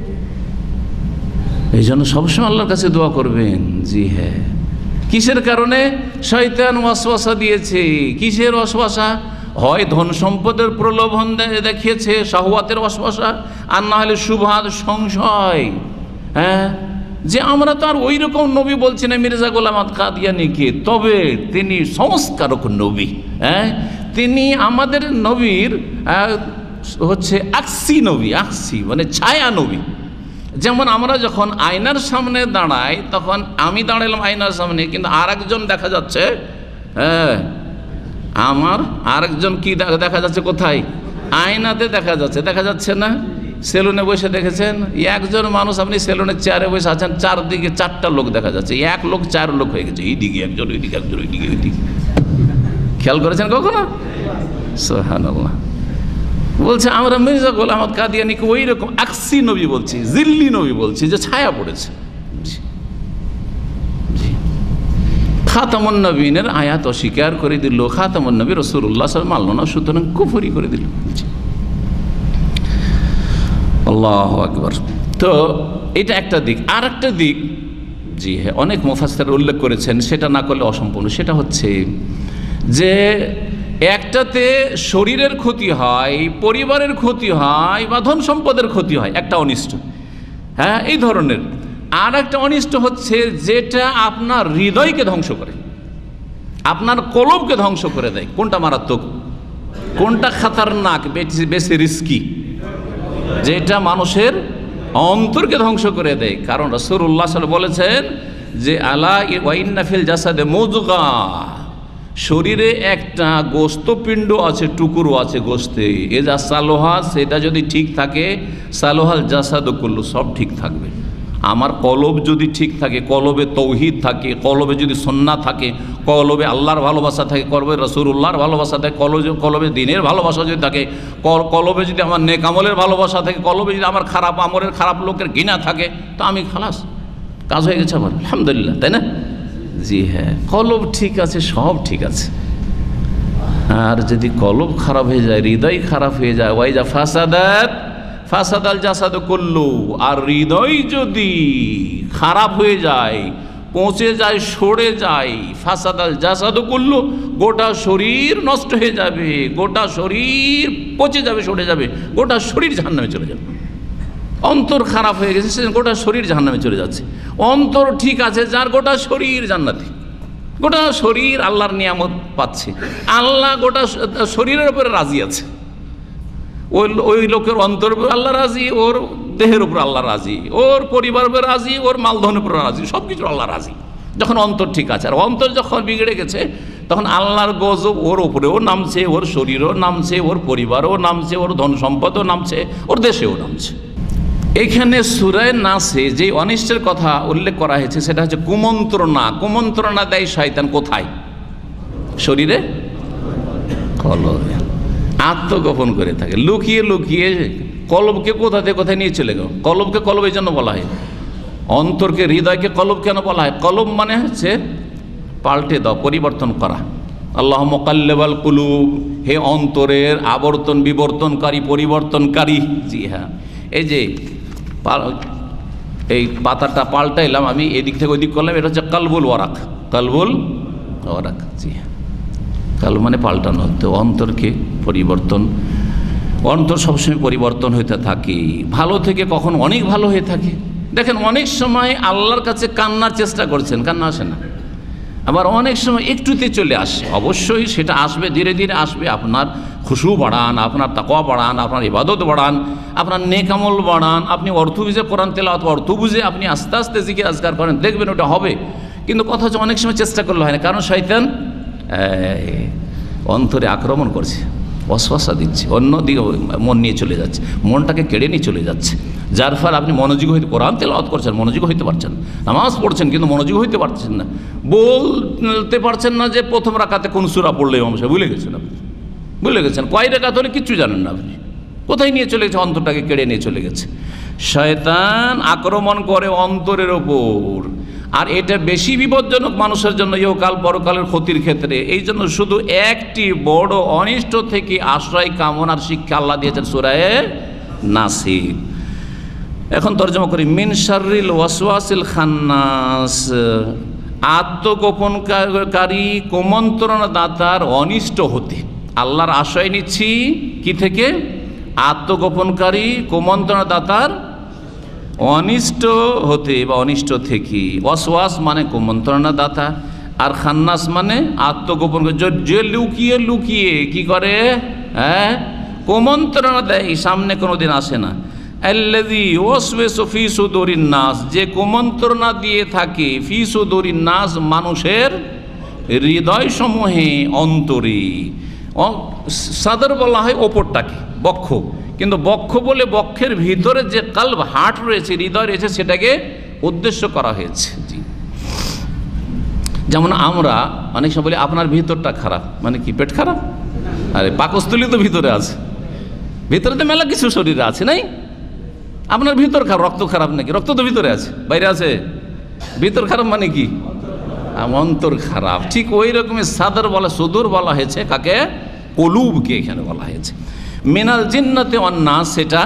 এই জন্য সবসময় আল্লাহর কাছে দোয়া করবেন। জি হ্যাঁ, কিসের কারণে? শয়তান ওয়াসওয়াসা দিয়েছে। কিসের ওয়াসওয়াসা? হয় ধন সম্পদের প্রলোভন দেখিয়েছে, শাহওয়াতের ওয়াসওয়াসা, আর না হলে শুবহাত, সংশয়, হ্যাঁ যে আমরা তো আর ওই রকম নবী বলছি না মির্জা গোলাম আহমদ কাদিয়ানীকে, তবে তিনি সংস্কারক নবী। হ্যাঁ, তিনি আমাদের নবীর হচ্ছে আকসি নবী, আকসি মানে ছায়া নবী। যেমন আমরা যখন আয়নার সামনে দাঁড়াই, তখন আমি দাঁড়ালাম আয়নার সামনে, কিন্তু আর একজন দেখা যাচ্ছে, হ্যাঁ আমার আরেকজন কি দেখা যাচ্ছে, কোথায়? আয়নাতে দেখা যাচ্ছে, দেখা যাচ্ছে না? সেলুনে বসে দেখেছেন, একজন মানুষ আপনি সেলুনের চেয়ারে বসে আছেন, চারদিকে চারটা লোক দেখা যাচ্ছে, এক লোক চার লোক হয়ে গেছে, এইদিকে একজন, ওইদিকে একজন, ওইদিকে ওইদিকে। খেয়াল করেছেন কখনো? সুবহানাল্লাহ। বলছে আমরা মির্জা গোলাম আহমদ কাদিয়ানীকে ওই রকম আকসি নবী বলছি, জিল্লি নবী বলছি, যে ছায়া পড়েছে। খাতামুন নবীনের আয়াত অস্বীকার করে দিল, খাতামুন নবী রাসূলুল্লাহ সাল্লাল্লাহু আলাইহি ওয়াসাল্লাম মানল না, সুতরাং কুফরি করে দিল। আল্লাহু আকবার। তো এটা একটা দিক। আর একটা দিক, জি হ্যাঁ, অনেক মুফাসসির উল্লেখ করেছেন, সেটা না করলে অসম্পূর্ণ। সেটা হচ্ছে যে একটাতে শরীরের ক্ষতি হয়, পরিবারের ক্ষতি হয়, বা ধন সম্পদের ক্ষতি হয়, একটা অনিষ্ট, হ্যাঁ এই ধরনের। আর একটা অনিষ্ট হচ্ছে যেটা আপনার হৃদয়কে ধ্বংস করে, আপনার কলবকে ধ্বংস করে দেয়। কোনটা মারাত্মক, কোনটা খাতারনাক, বেশি বেশি রিস্কি? যেটা মানুষের অন্তরকে ধ্বংস করে দেয়। কারণ রাসূলুল্লাহ সাল্লাল্লাহু আলাইহি ওয়াসাল্লাম বলেছেন যে আলা ওয়া ইন্না ফিল জাসাদে মুযগা, শরীরে একটা গোস্তপিণ্ড আছে, টুকরো আছে গোস্তে, এ যা সালোহা, সেটা যদি ঠিক থাকে, সালোহাল জাসাদু কুল্লু, সব ঠিক থাকবে। আমার কলব যদি ঠিক থাকে, কলবে তৌহিদ থাকে, কলবে যদি সুন্নাহ থাকে, কলবে আল্লাহর ভালোবাসা থাকে, কলবে রাসূলুল্লাহর ভালোবাসা থাকে, কলবে কলবে দ্বীনের ভালোবাসা যদি থাকে, কলবে যদি আমার নেক আমলের ভালোবাসা থাকে, কলবে যদি আমার খারাপ আমলের, খারাপ লোকের ঘৃণা থাকে, তো আমি খালাস, কাজ হয়ে গেছে আমার, আলহামদুলিল্লাহ, তাই না? জি হ্যাঁ, কলব ঠিক আছে, সব ঠিক আছে। আর যদি কলব খারাপ হয়ে যায়, হৃদয় খারাপ হয়ে যায়, ওয়াইজা ফাসাদাত ফাসাদাল জাসাদু কুল্লু, আর হৃদয় যদি খারাপ হয়ে যায়, পৌঁছে যায়, সরে যায়, ফাসাদাল জাসাদু কুল্লু, গোটা শরীর নষ্ট হয়ে যাবে, গোটা শরীর পচে যাবে, সরে যাবে, গোটা শরীর জাহান্নামে চলে যাবে। অন্তর খারাপ হয়ে গেছে, সে গোটা শরীর জাহান্নামে চলে যাচ্ছে। অন্তর ঠিক আছে যার, গোটা শরীর জান্নাতি, গোটা শরীর আল্লাহর নিয়ামত পাচ্ছে, আল্লাহ গোটা শরীরের উপরে রাজি আছে। ওই ওই লোকের অন্তর উপর আল্লাহ রাজি, ওর দেহের উপর আল্লাহ রাজি, ওর পরিবারের উপর রাজি, ওর মালধনের উপর রাজি, সব কিছু আল্লাহ রাজি, যখন অন্তর ঠিক আছে। আর অন্তর যখন বিগড়ে গেছে, তখন আল্লাহর গজব ওর উপরেও নামছে, ওর শরীরও নামছে, ওর পরিবারও নামছে, ওর ধন সম্পদও নামছে, ওর দেশেও নামছে। এখানে সূরা নাসে যে অনিষ্টের কথা উল্লেখ করা হয়েছে, সেটা হচ্ছে কুমন্ত্রণা। কুমন্ত্রণা দেয় শয়তান কোথায়? শরীরে, কলবে, আত্মগোপন করে থাকে, লুকিয়ে লুকিয়ে কলবকে কোথা থেকে কোথায় নিয়ে চলে গেল। কলবকে কলব এই জন্য বলা হয়, অন্তরকে, হৃদয়কে কলব কেন বলা হয়? কলব মানে হচ্ছে পাল্টে দাও, পরিবর্তন করা। আল্লাহ মুকাল্লিবাল কুলুব, হে অন্তরের আবর্তন বিবর্তনকারী, পরিবর্তনকারী। জি হ্যাঁ, এই যে এই পাতাটা পাল্টাইলাম আমি, এদিক থেকে ওই দিক করলাম, এটা হচ্ছে কালবুল ওয়ারাক, কালবুল ওয়ারাক। জি হ্যাঁ, কালব মানে পাল্টানো হতে, অন্তরকে পরিবর্তন। অন্তর সবসময় পরিবর্তন হতে থাকে, ভালো থেকে কখন অনেক ভালো হয়ে থাকে। দেখেন অনেক সময় আল্লাহর কাছে কান্নার চেষ্টা করছেন, কান্না আসে না, আবার অনেক সময় একটুতে চলে আসে। অবশ্যই সেটা আসবে, ধীরে ধীরে আসবে। আপনার খুশু বাড়ান, আপনার তাকওয়া বাড়ান, আপনার ইবাদত বাড়ান, আপনার নেক আমল বাড়ান, আপনি অর্থ বুঝে কোরআন তেলাওয়াত, অর্থ বুঝে আপনি আস্তে আস্তে জিকির আজকার করেন, দেখবেন ওটা হবে। কিন্তু কথা হচ্ছে অনেক সময় চেষ্টা করলে হয় না, কারণ শয়তান অন্তরে আক্রমণ করছে, ওয়াসওয়াসা দিচ্ছে, অন্য দিকে মন নিয়ে চলে যাচ্ছে, মনটাকে কেড়ে নিয়ে চলে যাচ্ছে। যার ফলে আপনি মনোযোগী হইতে, কোরআন তেলাওয়াত করছেন, মনোযোগী হইতে পারছেন, নামাজ পড়ছেন, কিন্তু মনোযোগী হইতে পারছেন না, বলতে পারছেন না যে প্রথম রাকাতে কোন সূরা পড়লে ইমাম সাহেব, ভুলে গেছেন আপনি, ভুলে গেছেন কয় রাকাত হলে কিচ্ছু জানেন না আপনি, কোথায় নিয়ে চলে গেছে, অন্তরটাকে কেড়ে নিয়ে চলে গেছে। শয়তান আক্রমণ করে অন্তরের ওপর, আর এটা বেশি বিপজ্জনক মানুষের জন্য ইহকাল পরকালের ক্ষতির ক্ষেত্রে। এই জন্য শুধু একটি বড় অনিষ্ট থেকে আশ্রয় কামনার শিক্ষা আল্লাহ দিয়েছেন সূরা নাসে। এখন তর্জমা করি, মিন শাররিল ওয়াসওয়াসিল খান্নাস, আত্মগোপনকারী কুমন্ত্রণাদাতার অনিষ্ট হতে আল্লাহর আশ্রয় নিচ্ছি। কি থেকে? আত্মগোপনকারী কুমন্ত্রণাদাতার অনিষ্ট হতে বা অনিষ্ট থেকে। ওয়াসওয়াস মানে কুমন্ত্রণা দাতা, আর খান্নাস মানে আত্মগোপন করে, যে লুকিয়ে লুকিয়ে কি করে, হ্যাঁ, কুমন্ত্রণা দেয়, সামনে কোনোদিন আসে না। আল্লাযী ইউওয়াসওয়িসু ফী সুদুরিন নাস, যে কুমন্ত্রণা দিয়ে থাকে ফী সুদুরিন নাস, মানুষের হৃদয় সমূহে, অন্তরে। সাদর বলা হয় ওপরটাকে, বক্ষ, কিন্তু বক্ষ বলে বক্ষের ভিতরে যে কলব, হার্ট রয়েছে, হৃদয় রয়েছে, সেটাকে উদ্দেশ্য করা হয়েছে। জি, যেমন আমরা অনেক সময় বলি আপনার ভিতরটা খারাপ, মানে কি পেট খারাপ? আরে পাকস্থলী তো ভিতরে আছে, ভিতরে তো মেলা কিছু শরীরে আছে, নাই? আপনার ভিতর খারাপ, রক্ত খারাপ নাকি? রক্ত তো ভিতরে আছে, বাইরে আছে। ভিতর খারাপ মানে কি? অন্তর খারাপ। ঠিক ওই রকমের সাদর বলা, সুদূর বলা হয়েছে কাকে? কলুবকে এখানে বলা হয়েছে। মিনাল জিন্নাতে ওয়ান নাস, সেটা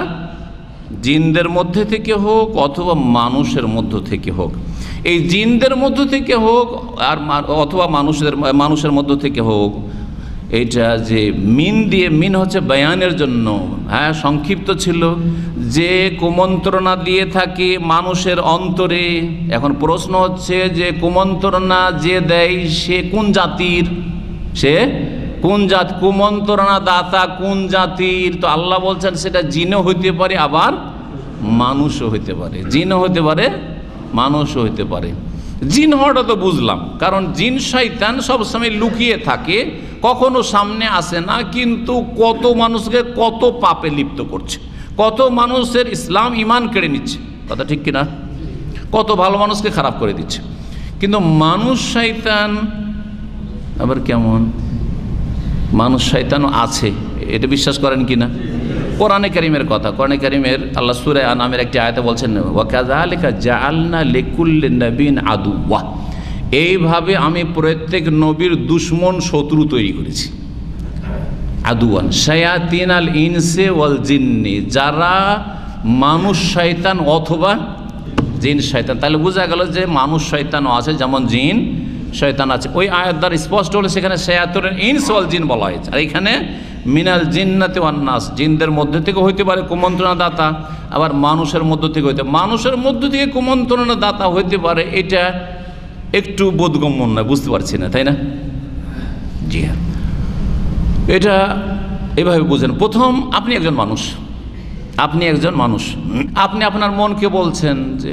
জিনদের মধ্যে থেকে হোক অথবা মানুষের মধ্য থেকে হোক। এই জিনদের মধ্য থেকে হোক আর অথবা মানুষের মানুষের মধ্য থেকে হোক, এইটা যে মিন দিয়ে, মিন হচ্ছে বয়ানের জন্য, হ্যাঁ, সংক্ষিপ্ত ছিল, যে কুমন্ত্রণা দিয়ে থাকে মানুষের অন্তরে। এখন প্রশ্ন হচ্ছে যে কুমন্ত্রণা যে দেয় সে কোন জাতির? সে কোন জাত? কুমন্ত্রণা দাতা কোন জাতির? তো আল্লাহ বলছেন সেটা জিনও হইতে পারে, আবার মানুষও হইতে পারে। জিনও হইতে পারে, মানুষও হইতে পারে। জিন হওয়াটা তো বুঝলাম, কারণ জিন শয়তান সবসময় লুকিয়ে থাকে, কখনো সামনে আসে না, কিন্তু কত মানুষকে কত পাপে লিপ্ত করছে, কত মানুষের ইসলাম ইমান কেড়ে নিচ্ছে, কথা ঠিক কিনা? কত ভালো মানুষকে খারাপ করে দিচ্ছে। কিন্তু মানুষ শয়তান আবার কেমন? মানুষ শয়তানও আছে, এটা বিশ্বাস করেন কিনা? কোরআনে কারীমের কথা, কোরআনে কারীমের আল্লাহ সূরা আনামের একটি আয়াতে বলছেন, ওয়া কাযালিকা জাআলনা লিকুল্লি নাবিয়্যিন আদুওয়া, এইভাবে আমি প্রত্যেক নবীর দুশমন, শত্রু তৈরি করেছি। আদুয়ান শায়াতিনাল ইনসি ওয়াল জিন্নি, যারা মানুষ শয়তান অথবা জিন শয়তান। তাহলে বোঝা গেল যে মানুষ শয়তানও আছে, যেমন জিন শয়তান আছে। ওই আয়াত দ্বারা স্পষ্ট হলো সেখানে শায়াতুল ইনস ওয়াল জিন বলা হয়েছে, আর এখানে মিনাল জিন্নাতি ওয়ান নাস, জিনদের মধ্যে থেকে হইতে পারে কুমন্ত্রণা দাতা, আবার মানুষের মধ্য থেকে হইতে, মানুষের মধ্য থেকে কুমন্ত্রণা দাতা হইতে পারে। এটা একটু বোধগম্য নয়, বুঝতে পারছি না, তাই না? জি হ্যাঁ, এটা এভাবে বুঝেন। প্রথম, আপনি একজন মানুষ, আপনি একজন মানুষ, আপনি আপনার মনকে বলছেন যে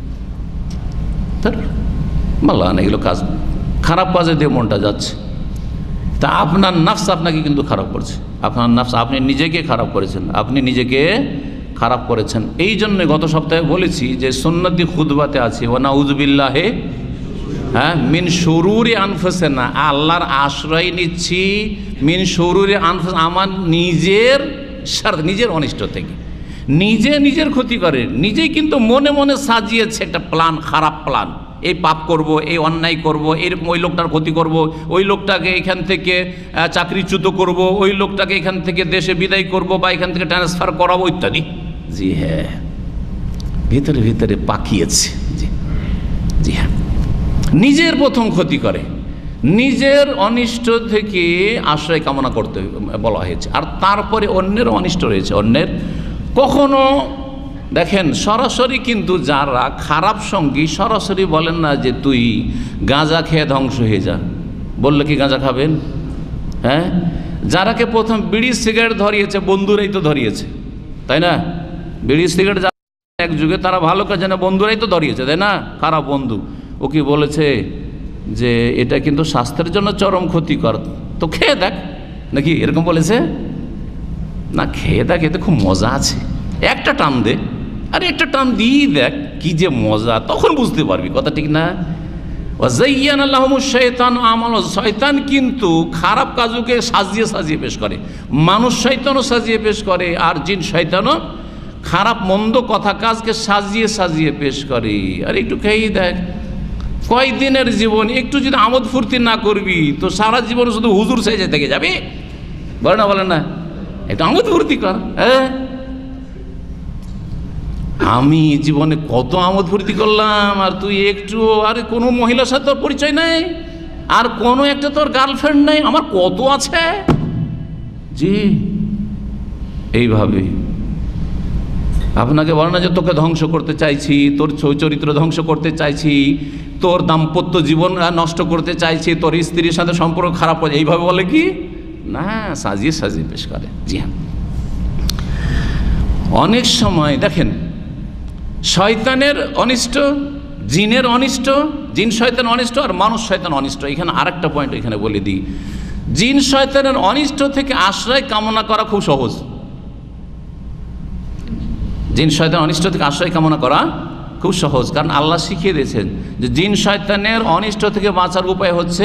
ভালো না, এগুলো কাজ, খারাপ কাজে দিয়ে মনটা যাচ্ছে, তা আপনার নাফস আপনাকে কিন্তু খারাপ করছে। আপনার নাফস, আপনি নিজেকে খারাপ করেছেন, আপনি নিজেকে খারাপ করেছেন। এই জন্য গত সপ্তাহে বলেছি যে সুন্নতি খুতবাতে আছে, ওয়া নাউযু বিল্লাহি, হ্যাঁ, মিন শুরুরি আনফুসিনা, আল্লাহর আশ্রয় নিচ্ছি, মিন শুরুরি আনফুস, আমার নিজের স্বার্থ, নিজের অনিষ্ট থেকে। নিজে নিজের ক্ষতি করে, নিজেই কিন্তু মনে মনে সাজিয়েছে একটা প্ল্যান, খারাপ প্ল্যান, এই পাপ করব, এই অন্যায় করব, এরকম, ওই লোকটার ক্ষতি করব, ওই লোকটাকে এখান থেকে চাকরিচ্যুত করব, ওই লোকটাকে এখান থেকে দেশে বিদায় করব, বা এখান থেকে ট্রান্সফার করাবো ইত্যাদি। জি হ্যাঁ, ভিতরে ভিতরে পাকিয়েছে। জি জি হ্যাঁ, নিজের প্রথম ক্ষতি করে, নিজের অনিষ্ট থেকে আশ্রয় কামনা করতে বলা হয়েছে, আর তারপরে অন্যের অনিষ্ট রয়েছে। অন্যের কখনো দেখেন সরাসরি কিন্তু যারা খারাপ সঙ্গী সরাসরি বলেন না যে তুই গাঁজা খেয়ে ধ্বংস হয়ে যা, বললে কি গাঁজা খাবেন? হ্যাঁ, যারাকে প্রথম বিড়ি সিগারেট ধরিয়েছে বন্ধুরাই তো ধরিয়েছে, তাই না? বিড়ি সিগারেট এক যুগে তারা ভালো কাজ জানে, বন্ধুরাই তো ধরিয়েছে, তাই না? খারাপ বন্ধু ও কি বলেছে যে এটা কিন্তু স্বাস্থ্যের জন্য চরম ক্ষতিকর, তো খেয়ে দেখ, নাকি এরকম বলেছে? না, খেয়ে দেখ, এতে খুব মজা আছে, একটা টান দে, আরে একটা টান দিয়ে দেখ কি যে মজা, তখন বুঝতে পারবি, কথা ঠিক না? ওয়াযায়্যানা লাহুমুশ শাইতানু আমালুহুম, শয়তান কিন্তু খারাপ কাজকে সাজিয়ে সাজিয়ে পেশ করে, মানুষ শয়তানও সাজিয়ে পেশ করে, আর জিন শয়তানও খারাপ মন্দ কথা কাজকে সাজিয়ে সাজিয়ে পেশ করে। আর একটু খেয়েই দেখ, কয়দিনের জীবন, একটু যদি আমোদ ফুর্তি না করবি তো সারা জীবন শুধু হুজুর সাইজে থেকে যাবে, বলে না বলেন না? একটু আমোদ ফুর্তি কর। হ্যাঁ, আমি জীবনে কত আমোদ ফুর্তি করলাম, আর তুই একটু, আরে কোনো মহিলার সাথে তোর পরিচয় নেই, আর কোনো একটা তোর গার্লফ্রেন্ড নেই, আমার কত আছে। জি, এইভাবে আপনাকে বলে না যে তোকে ধ্বংস করতে চাইছি, তোর চরিত্র ধ্বংস করতে চাইছি, তোর দাম্পত্য জীবন নষ্ট করতে চাইছি, তোর স্ত্রীর সাথে সম্পর্ক খারাপ হয়ে, এইভাবে বলে কি না, সাজিয়ে সাজিয়ে পেশ করে। জি হ্যাঁ, অনেক সময় দেখেন শয়তানের অনিষ্ট, জিনের অনিষ্ট, জিন শয়তান অনিষ্ট আর মানুষ শয়তান অনিষ্ট। এখানে আরেকটা পয়েন্ট এখানে বলে দিই, জিন শয়তানের অনিষ্ট থেকে আশ্রয় কামনা করা খুব সহজ। জিন শয়তান অনিষ্ট থেকে আশ্রয় কামনা করা খুব সহজ, কারণ আল্লাহ শিখিয়ে দিয়েছেন যে জিন শয়তানের অনিষ্ট থেকে বাঁচার উপায় হচ্ছে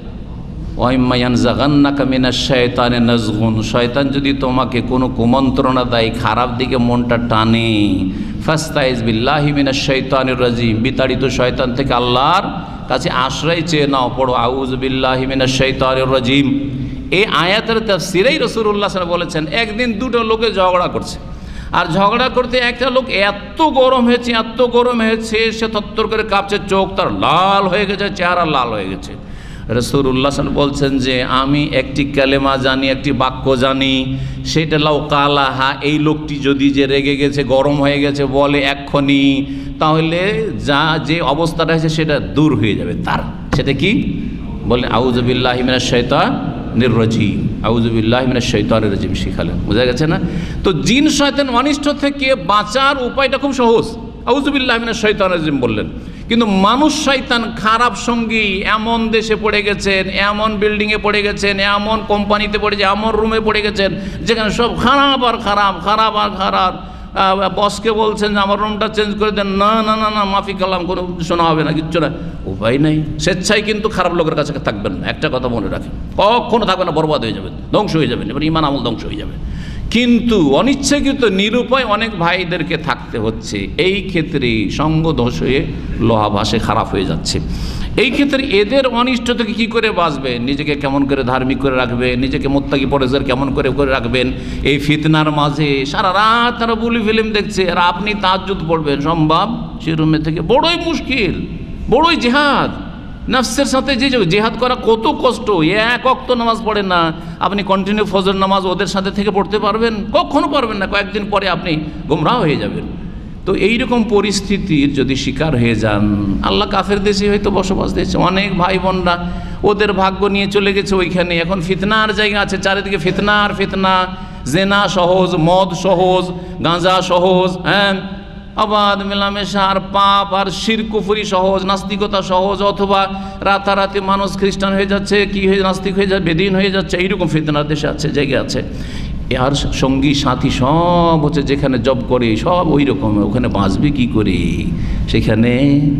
শয়তান যদি তোমাকে কোনো কুমন্ত্রণা দেয়, খারাপ দিকে মনটা টানে, ফাস্তাইজ বিল্লাহি মিনাশ শাইতানির রাজিম, বিতাড়িত শয়তান থেকে আল্লাহর কাছে আশ্রয় চেয়ে নাও, পড়ো আউযু বিল্লাহি মিনাশ শাইতানির রাজিম। এই আয়াতের তাফসীরেই রাসূলুল্লাহ সাল্লাল্লাহু আলাইহি ওয়াসাল্লাম বলেছেন, একদিন দুটো লোকে ঝগড়া করছে, আর ঝগড়া করতে একটা লোক এত গরম হয়েছে, এত গরম হয়েছে, সে তত্তর করে কাঁপছে, চোখ তার লাল হয়ে গেছে, চেহারা লাল হয়ে গেছে। রাসূলুল্লাহ সাল্লাল্লাহু আলাইহি ওয়াসাল্লাম বলছেন যে আমি একটি কালেমা জানি, একটি বাক্য জানি, সেটা লাউ কালাহা, এই লোকটি যদি যে রেগে গেছে, গরম হয়ে গেছে বলে এক্ষুনি, তাহলে যা যে অবস্থাটা হয়েছে সেটা দূর হয়ে যাবে তার। সেটা কি বলে আউযু বিল্লাহি মিনাশ শাইতানির রাজিম, আউযু বিল্লাহি মিনাশ শাইতানির রাজিম শিখালেন। বোঝা গেছে না? তো জিন শয়তান অনিষ্ট থেকে বাঁচার উপায়টা খুব সহজ, আউযু বিল্লাহি মিনাশ শাইতানির রাজিম বললেন। কিন্তু মানুষ শয়তান খারাপ সঙ্গী, এমন দেশে পড়ে গেছেন, এমন বিল্ডিংয়ে পড়ে গেছেন, এমন কোম্পানিতে পড়েছে, এমন রুমে পড়ে গেছেন যেখানে সব খারাপ আর খারাপ, খারাপ আর খারাপ। বসকে বলছেন যে আমার রুমটা চেঞ্জ করে দেন, না না না না মাফি কালাম, কোনো শোনা হবে না, কিচ্ছু না। উপায় নেই, স্বেচ্ছায় কিন্তু খারাপ লোকের কাছে থাকবেন না, একটা কথা মনে রাখেন, কখনো থাকবেন না, বরবাদ হয়ে যাবেন, ধ্বংস হয়ে যাবেন, এবার ইমান আমল ধ্বংস হয়ে যাবে। কিন্তু অনিচ্ছাকৃত নিরুপায় অনেক ভাইদেরকে থাকতে হচ্ছে, এই ক্ষেত্রে সঙ্গ দোষ হয়ে লোহা ভাসে, খারাপ হয়ে যাচ্ছে। এই ক্ষেত্রে এদের অনিষ্ট থেকে কী করে বাঁচবে, নিজেকে কেমন করে ধার্মিক করে রাখবে, নিজেকে মুত্তাকি পরেজগার কেমন করে করে রাখবেন এই ফিতনার মাঝে। সারা রাত তারা বুলি ফিল্ম দেখছে আর আপনি তাহাজ্জুদ পড়বেন সম্ভব সে রুমে থেকে, বড়ই মুশকিল, বড়ই জিহাদ। নফসের সাথে যে জিহাদ করা কত কষ্ট, এক ওয়াক্ত নামাজ পড়েন না আপনি, কন্টিনিউ ফজর নামাজ ওদের সাথে থেকে পড়তে পারবেন? কখনো পারবেন না, কয়েকদিন পরে আপনি গোমরাহ হয়ে যাবেন। তো এইরকম পরিস্থিতির যদি শিকার হয়ে যান, আল্লাহ কাফের দেশে হয়তো বসবাস দিয়েছে, অনেক ভাই বোনরা ওদের ভাগ্য নিয়ে চলে গেছে ওইখানে, এখন ফিতনার জায়গা আছে, চারিদিকে ফিতনার ফিতনা, জেনা সহজ, মদ সহজ, গাঁজা সহজ, হ্যাঁ অবাধ মেলামেশা আর পাপ আর শিরক কুফরি সহজ, নাস্তিকতা সহজ, অথবা রাতারাতি মানুষ খ্রিস্টান হয়ে যাচ্ছে, কি হয়ে নাস্তিক হয়ে যাচ্ছে, বেদিন হয়ে যাচ্ছে, এইরকম ফিতনার দেশে আছে, জায়গা আছে। আর সঙ্গী সাথী সব হচ্ছে যেখানে জব করে সব ওই রকম, ওখানে বাঁচবে কী করে? সেখানে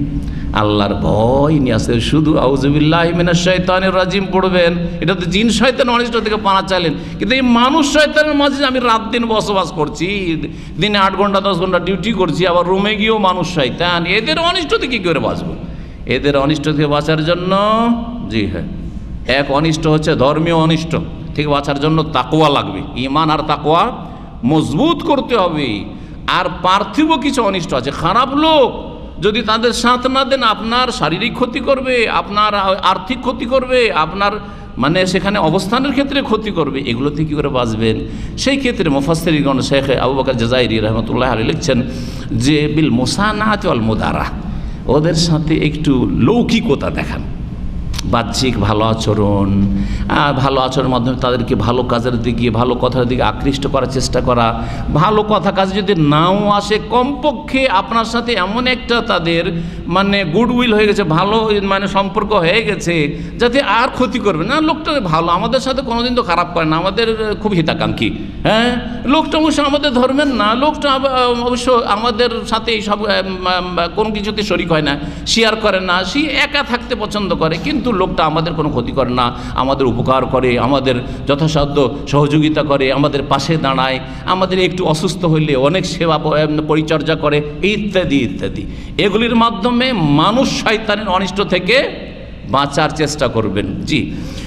আল্লাহর ভয় নিয়ে আসতে, শুধু আউযু বিল্লাহি মিনাশ শাইতানির রাজিম পড়বেন, এটা তো জিন শয়তান অনিষ্ট থেকে পানা চাইলেন। কিন্তু এই মানুষ শয়তানের মাঝে আমি রাত দিন বসবাস করছি, দিনে আট ঘন্টা দশ ঘন্টা ডিউটি করছি, আবার রুমে গিয়েও মানুষ শয়তান, এদের অনিষ্ট থেকে কী করে বাঁচবো? এদের অনিষ্ট থেকে বাঁচার জন্য, জি হ্যাঁ, এক অনিষ্ট হচ্ছে ধর্মীয় অনিষ্ট থেকে বাঁচার জন্য তাকওয়া লাগবে, ঈমান আর তাকওয়া মজবুত করতে হবে। আর পার্থিব কিছু অনিষ্ট আছে, খারাপ লোক যদি তাদের সাথ না দেন আপনার শারীরিক ক্ষতি করবে, আপনার আর্থিক ক্ষতি করবে, আপনার মানে সেখানে অবস্থানের ক্ষেত্রে ক্ষতি করবে, এগুলো থেকে কী করে বাঁচবেন? সেই ক্ষেত্রে মুফাসসিরগণ শেখ আবু বকর জাযাইরি রাহমাতুল্লাহ আলাইহি লিখছেন যে বিল মুসানাআতি ওয়াল মুদারা, ওদের সাথে একটু লৌকিকতা দেখান, বাহ্যিক ভালো আচরণ, ভালো আচরণের মাধ্যমে তাদেরকে ভালো কাজের দিকে, ভালো কথার দিকে আকৃষ্ট করার চেষ্টা করা। ভালো কথা কাজ যদি নাও আসে, কমপক্ষে আপনার সাথে এমন একটা তাদের মানে গুডউইল হয়ে গেছে, ভালো মানে সম্পর্ক হয়ে গেছে, যাতে আর ক্ষতি করবে না। লোকটা ভালো, আমাদের সাথে কোনোদিন তো খারাপ করে না, আমাদের খুব হিতাকাঙ্ক্ষী, হ্যাঁ লোকটা অবশ্য আমাদের ধর্মের না, লোকটা অবশ্য আমাদের সাথে এই সব কোনো কিছুতে শরিক হয় না, শেয়ার করে না, সে একা থাকতে পছন্দ করে, কিন্তু লোকটা আমাদের কোনো ক্ষতি করে না, আমাদের উপকার করে, আমাদের যথাসাধ্য সহযোগিতা করে, আমাদের পাশে দাঁড়ায়, আমাদের একটু অসুস্থ হইলে অনেক সেবা পরিচর্যা করে, ইত্যাদি ইত্যাদি। এগুলির মাধ্যমে মানুষ শয়তানের অনিষ্ট থেকে বাঁচার চেষ্টা করবেন। জি,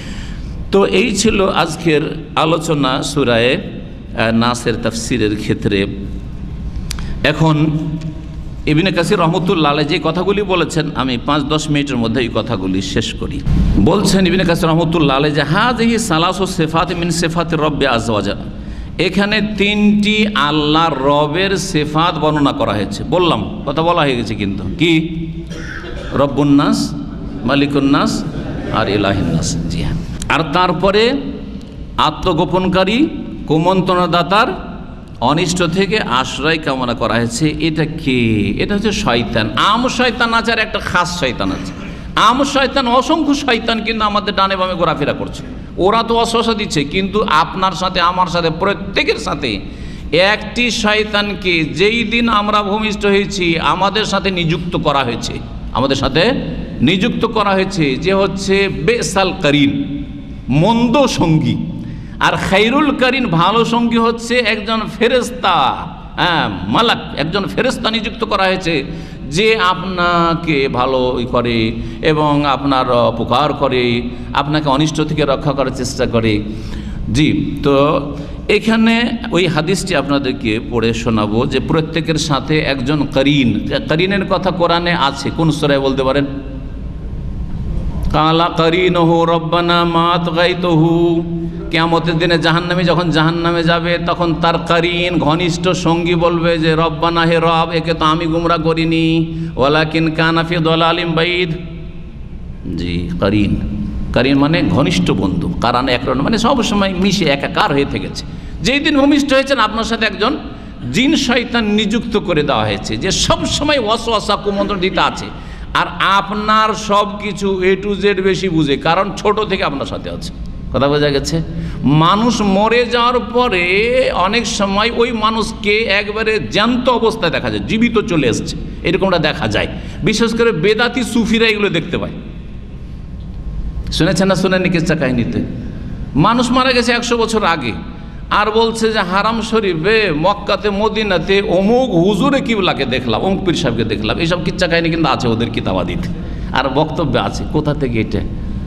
তো এই ছিল আজকের আলোচনা সূরায়ে নাসের তাফসিরের ক্ষেত্রে। এখন ইবনে কাসির রহমতুল্লাহ আলাইহি যে কথাগুলি বলেছেন, আমি পাঁচ দশ মিনিটের মধ্যে এই কথাগুলি শেষ করি। বলছেন ইবনে কাসির রহমতুল্লাহ আলাইহি যে হাযিহি সালাসু সিফাত মিন সিফাতির রব্বি আযজা ওয়া জাল, এখানে তিনটি আল্লাহ রবের সিফাত বর্ণনা করা হয়েছে। বললাম কথা বলা হয়ে গেছে, কিন্তু কি রব্বুন্নাস, মালিকুন্নাস আর ইলাহিন্নাস। জি হ্যাঁ। আর তারপরে আত্মগোপনকারী, কুমন্ত্রণাদাতার অনিষ্ট থেকে আশ্রয় কামনা করা হয়েছে। এটা কে? এটা হচ্ছে শয়তান। আম শয়তান আছে আর একটা খাস শয়তান আছে। আম শয়তান, অসংখ্য শয়তান কিন্তু আমাদের ডানে বামে ঘোরাফেরা করছে। ওরা তো অসহসা দিচ্ছে, কিন্তু আপনার সাথে আমার সাথে প্রত্যেকের সাথে একটি শয়তানকে যেই দিন আমরা ভূমিষ্ঠ হয়েছি আমাদের সাথে নিযুক্ত করা হয়েছে, আমাদের সাথে নিযুক্ত করা হয়েছে যে হচ্ছে বেসাল কারিন, মন্দ সঙ্গী। আর খাইরুল কারিন, ভালো সঙ্গী হচ্ছে একজন ফেরেশতা, হ্যাঁ মালাক, একজন ফেরেশতা নিযুক্ত করা হয়েছে যে আপনাকে ভালো করে এবং আপনার উপকার করে, আপনাকে অনিষ্ট থেকে রক্ষা করার চেষ্টা করে। জি, তো এখানে ওই হাদিসটি আপনাদেরকে পড়ে শোনাবো যে প্রত্যেকের সাথে একজন কারিন। কারিনের কথা কোরআনে আছে, কোন সূরায় বলতে পারেন? কালা কারিনহু রব্বানা মা আতগাইতুহু। কিয়ামতের দিনে জাহান্নামী যখন জাহান্নামে যাবে তখন তার কারিন, ঘনিষ্ঠ সঙ্গী বলবে যে রব্বানা, হে রব, একে তো আমি গুমরা করিনি, ওয়ালাকিন কানা ফি দালালিম বাইদ। জি, কারিন, কারিন মানে ঘনিষ্ঠ বন্ধু। কারণ একরণ মানে সবসময় মিশে একাকার হয়ে থেকেছে। যেই দিন ভূমিষ্ঠ হয়েছেন আপনার সাথে একজন জিন শয়তান নিযুক্ত করে দেওয়া হয়েছে যে সবসময় ওয়াসওয়াসা, কুমন্ত্রণ দিতে আছে, আর আপনার সব কিছু এ টু জেড বেশি বুঝে, কারণ ছোট থেকে আপনার সাথে আছে। কথা বোঝা গেছে? মানুষ মরে যাওয়ার পরে অনেক সময় ওই মানুষকে একবারে জ্যান্ত অবস্থায় দেখা যায়, জীবিত চলে এসছে, এরকমটা দেখা যায়। বিশেষ করে বেদাতি সুফিরা এগুলো দেখতে পায়। শুনেছেন না শুনেননি কিচ্ছা কাহিনীতে? মানুষ মারা গেছে একশো বছর আগে, আর বলছে যে হারাম শরীফে মক্কাতে মদিনাতে অমুক হুজুরে কিবলাকে দেখলাম, অমুক পীর সাহেবকে দেখলাম। এইসব কিচ্ছা কাহিনী কিন্তু আছে ওদের কিতাবাদিতে, আর বক্তব্য আছে। কোথা থেকে এটা?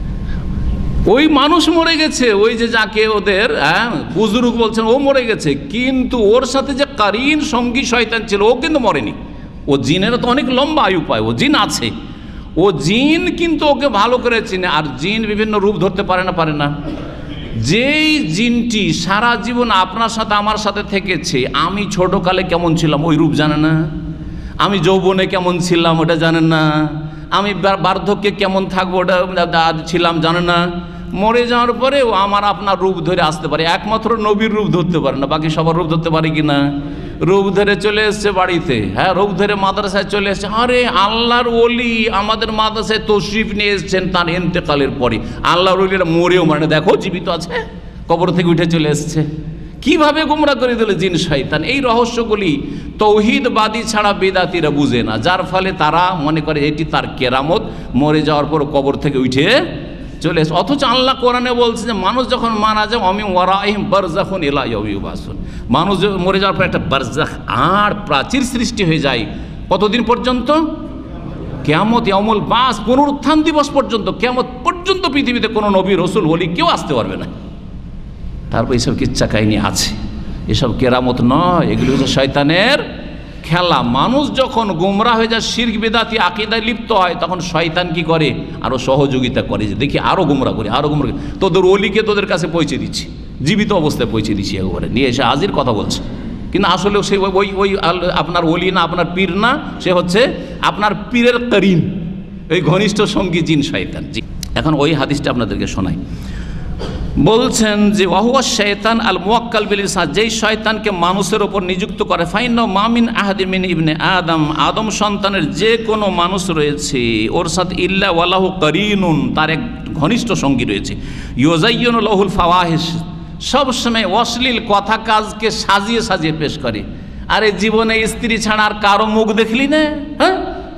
ওই মানুষ মরে গেছে, ওই যে যাকে ওদের হ্যাঁ বুজুর্গ বলছেন ও মরে গেছে, কিন্তু ওর সাথে যে কারিন সঙ্গী শয়তান ছিল ও কিন্তু মরেনি। ও জিনের তো অনেক লম্বা আয়ু পায়, ও জিন আছে, ও জিন কিন্তু ওকে ভালো করে চিনে। আর জিন বিভিন্ন রূপ ধরতে পারে না, পারে না। যেই জিনটি সারা জীবন আপনার সাথে আমার সাথে থেকেছে, আমি ছোটকালে কেমন ছিলাম ওই রূপ জানে না, আমি যৌবনে কেমন ছিলাম ওটা জানেন না, আমি বার্ধক্যে কেমন থাকবো ওটা ছিলাম জানে না, মরে যাওয়ার পরেও আমার আপনার রূপ ধরে আসতে পারে। একমাত্র নবীর রূপ ধরতে পারে না, বাকি সবার রূপ ধরতে পারে কি না? রূপ ধরে চলে এসছে বাড়িতে, হ্যাঁ রূপ ধরে মাদ্রাসায় চলে এসছে। আরে আল্লাহর ওলি আমাদের মাদ্রাসায় তশরিফ নিয়ে এসছেন তার ইন্তেকালের পরে। আল্লাহর ওলিরা মরেও মানে দেখো জীবিত আছে, কবর থেকে উঠে চলে এসছে। কিভাবে গুমরা করে দিল জিন শয়তান! এই রহস্যগুলি তৌহিদবাদী ছাড়া বেদাতিরা বুঝে না, যার ফলে তারা মনে করে এটি তার কেরামত, মরে যাওয়ার পর কবর থেকে উঠে চলে এসে। অথচ আল্লাহ কোরআনে বলছে যে মানুষ যখন মারা যায় অমি ওয়ারাইহিম বারযাখুন ইলা ইয়াউমি ইউবাসুন, মানুষ মরে যাওয়ার পর একটা বারযাখ আর প্রাচীর সৃষ্টি হয়ে যায়। কতদিন পর্যন্ত? কিয়ামত, ইয়াউমুল বাস, পুনরুত্থান দিবস পর্যন্ত। কিয়ামত পর্যন্ত পৃথিবীতে কোনো নবী রসুল ওলি কেউ আসতে পারবে না। তারপর এইসব কিচ্ছা কাহিনী আছে, এসব কেরামত নয়, এগুলো হচ্ছে শয়তানের খেলা। মানুষ যখন গুমরা হয়ে যায়, শিরক বিদআতি আকীদায় লিপ্ত হয়, তখন শয়তান কি করে? আরও সহযোগিতা করে, যে দেখি আরও গুমরা করি, আরও গুমরা করি, তোদের ওলিকে তোদের কাছে পৌঁছে দিচ্ছি, জীবিত অবস্থায় পৌঁছে দিচ্ছি, একবারে নিয়ে এসে হাজির কথা বলছে। কিন্তু আসলেও সে ওই ওই আপনার ওলি না, আপনার পীর না, সে হচ্ছে আপনার পীরের কারিন, ওই ঘনিষ্ঠ সঙ্গী জিন শয়তান। জি, এখন ওই হাদিসটা আপনাদেরকে শোনাই। বলছেন যে ওয়াহুয়া শয়তান আল মুওয়াক্কাল বিল ইনসান, যেই শয়তানকে মানুষের ওপর নিযুক্ত করে। ফাইন্না মামিন আহাদিন মিন ইবনে আদম, আদম সন্তানের যে কোনো মানুষ রয়েছে ওর সাথে ইল্লা ওয়ালাহু কারিনুন, তার এক ঘনিষ্ঠ সঙ্গী রয়েছে। ইউজাইয়িনু লাহুল ফাওয়াহিশ, সবসময় অশ্লীল কথা কাজকে সাজিয়ে সাজিয়ে পেশ করে। আরে জীবনে স্ত্রী ছাড়া আর কারো মুখ দেখলি না? হ্যাঁ,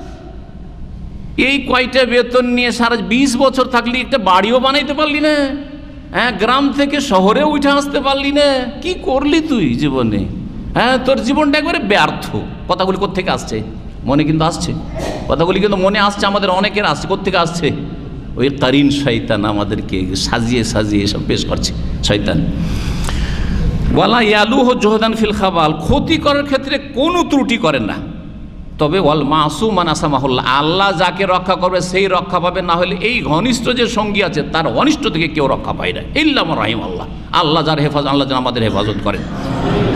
এই কয়টা বেতন নিয়ে সারা বিশ বছর থাকলি, একটা বাড়িও বানাইতে পারলি না, হ্যাঁ গ্রাম থেকে শহরে উঠে আসতে পারলি না, কি করলি তুই জীবনে? হ্যাঁ, তোর জীবনটা একবারে ব্যর্থ। কথাগুলি কোত্থেকে আসছে? মনে কিন্তু আসছে, কথাগুলি কিন্তু মনে আসছে, আমাদের অনেকের আসছে। কোত্থেকে আসছে? ওই কারিন শয়তান আমাদেরকে সাজিয়ে সাজিয়ে সব পেশ করছে শয়তান। ওয়ালা ইয়ালুহু জুহদান ফিল খাবাল, ক্ষতি করার ক্ষেত্রে কোনো ত্রুটি করেন না। তবে ওয়াল মাসুম মান আসামাহুল্লাহ, আল্লাহ যাকে রক্ষা করবে সেই রক্ষা পাবে, না হলে এই ঘনিষ্ঠ যে সঙ্গী আছে তার অনিষ্ট থেকে কেউ রক্ষা পায় না। ইল্লা মান রাহিম আল্লাহ, আল্লাহ যার হেফাজত, আল্লাহ যেন আমাদের হেফাজত করেন।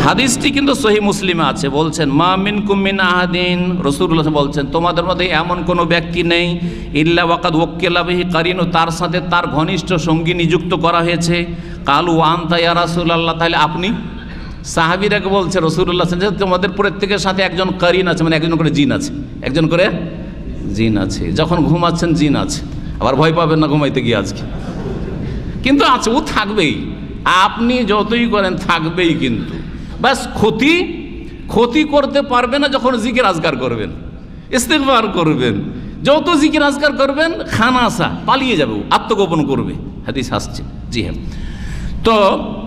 হাদিসটি কিন্তু সহিহ মুসলিমে আছে। বলছেন মা মিনকুম মিন আহাদিন, রাসূলুল্লাহ বলছেন তোমাদের মধ্যে এমন কোনো ব্যক্তি নেই ইল্লা ওয়াকাদ ওয়াক্কালা বিহি কারিনু, তার সাথে তার ঘনিষ্ঠ সঙ্গী নিযুক্ত করা হয়েছে। কালু আনতা ইয়া রাসূলুল্লাহ, তাহলে আপনি? সাহাবীরাকে বলছে রাসূলুল্লাহ যে তোমাদের প্রত্যেকের সাথে একজন কারিন আছে, মানে একজন করে জিন আছে, একজন করে জিন আছে। যখন ঘুমাচ্ছেন জিন আছে, আবার ভয় পাবেন না ঘুমাইতে গিয়ে আজকে, কিন্তু আছে, ও থাকবেই, আপনি যতই করেন থাকবেই। কিন্তু ব্যাস ক্ষতি ক্ষতি করতে পারবে না যখন জিকির আজকার করবেন, ইস্তিগফার করবেন। যত জিকির আজকার করবেন খানাসা পালিয়ে যাবে, আত্মগোপন করবে, হাদিস আসছে। জি হ্যাঁ, তো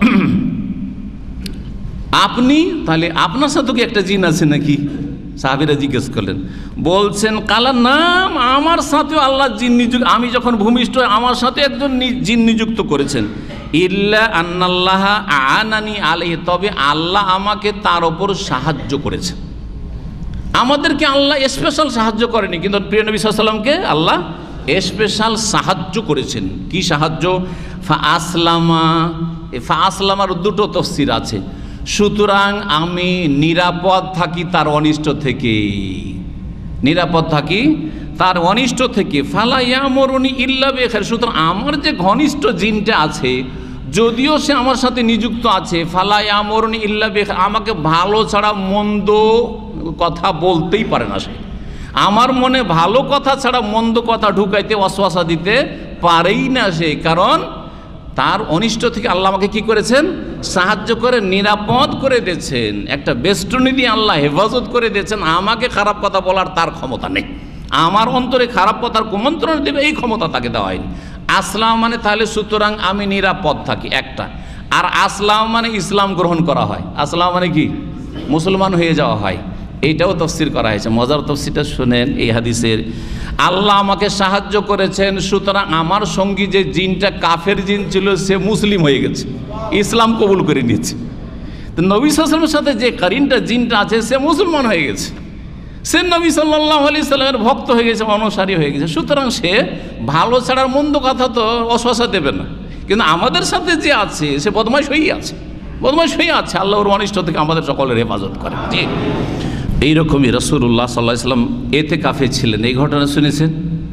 আপনি তাহলে আপনার সাথে কি একটা জিন আছে নাকি? সাহাবীরা জিজ্ঞেস করলেন, বলছেন কালা নাম, আমার সাথেও আল্লাহ জিন নিযুক্ত, আমি যখন ভূমিষ্ঠ আমার সাথে একজন জিন নিযুক্ত করেছেন। ইল্লা আন্নাল্লাহ আনানি আলাইহি, তবে আল্লাহ আমাকে তার ওপর সাহায্য করেছেন। আমাদেরকে আল্লাহ স্পেশাল সাহায্য করেনি, কিন্তু প্রিয় নবী সাল্লাল্লাহু আলাইহি ওয়াসাল্লামকে আল্লাহ স্পেশাল সাহায্য করেছেন। কি সাহায্য? ফা আসলামা, ফা আসলামার দুটো তাফসীর আছে। সুতরাং আমি নিরাপদ থাকি তার অনিষ্ট থেকে, নিরাপদ থাকি তার অনিষ্ট থেকে। ফালা ইয়ামুরুনি ইল্লা বিখাইর, সুতরাং আমার যে ঘনিষ্ঠ জিনটা আছে, যদিও সে আমার সাথে নিযুক্ত আছে, ফালা ইয়ামুরুনি ইল্লা বিখাইর, আমাকে ভালো ছাড়া মন্দ কথা বলতেই পারে না সে। আমার মনে ভালো কথা ছাড়া মন্দ কথা ঢুকাইতে, ওয়াসওয়াসা দিতে পারেই না সে, কারণ তার অনিষ্ট থেকে আল্লাহ আমাকে কি করেছেন? সাহায্য করে নিরাপদ করে দিয়েছেন, একটা বেষ্টনী দিয়ে আল্লাহ হেফাজত করে দিয়েছেন। আমাকে খারাপ কথা বলার তার ক্ষমতা নেই, আমার অন্তরে খারাপ কথার কুমন্ত্রণ দেবে এই ক্ষমতা তাকে দেওয়া হয়নি। আসলাম মানে তাহলে সুতরাং আমি নিরাপদ থাকি একটা, আর আসলাম মানে ইসলাম গ্রহণ করা হয়। আসলাম মানে কি? মুসলমান হয়ে যাওয়া হয়। এইটাও তফসির করা হয়েছে। মজার তফসিরটা শুনেন এই হাদিসের। আল্লাহ আমাকে সাহায্য করেছেন, সুতরাং আমার সঙ্গী যে জিনটা কাফের জিন ছিল সে মুসলিম হয়ে গেছে, ইসলাম কবুল করে নিয়েছে। তো নবী সাল্লাল্লাহু আলাইহি ওয়াসাল্লামের সাথে যে কারিনটা জিনটা আছে সে মুসলমান হয়ে গেছে, সে নবী সাল্লাল্লাহু আলাইহি সাল্লামের ভক্ত হয়ে গেছে, অনুসারী হয়ে গেছে। সুতরাং সে ভালো ছাড়ার মন্দ কথা তো অশ্বাসা দেবে না। কিন্তু আমাদের সাথে যে আছে সে বদমাশ হয়েই আছে, বদমাশ হয়ে আছে। আল্লাহ ওর অনিষ্ট থেকে আমাদের সকলের হেফাজত করে। জি, এইরকমই রাসূলুল্লাহ সাল্লাল্লাহু আলাইহি ওয়াসাল্লাম এতেকাফে ছিলেন, এই ঘটনা শুনেছেন।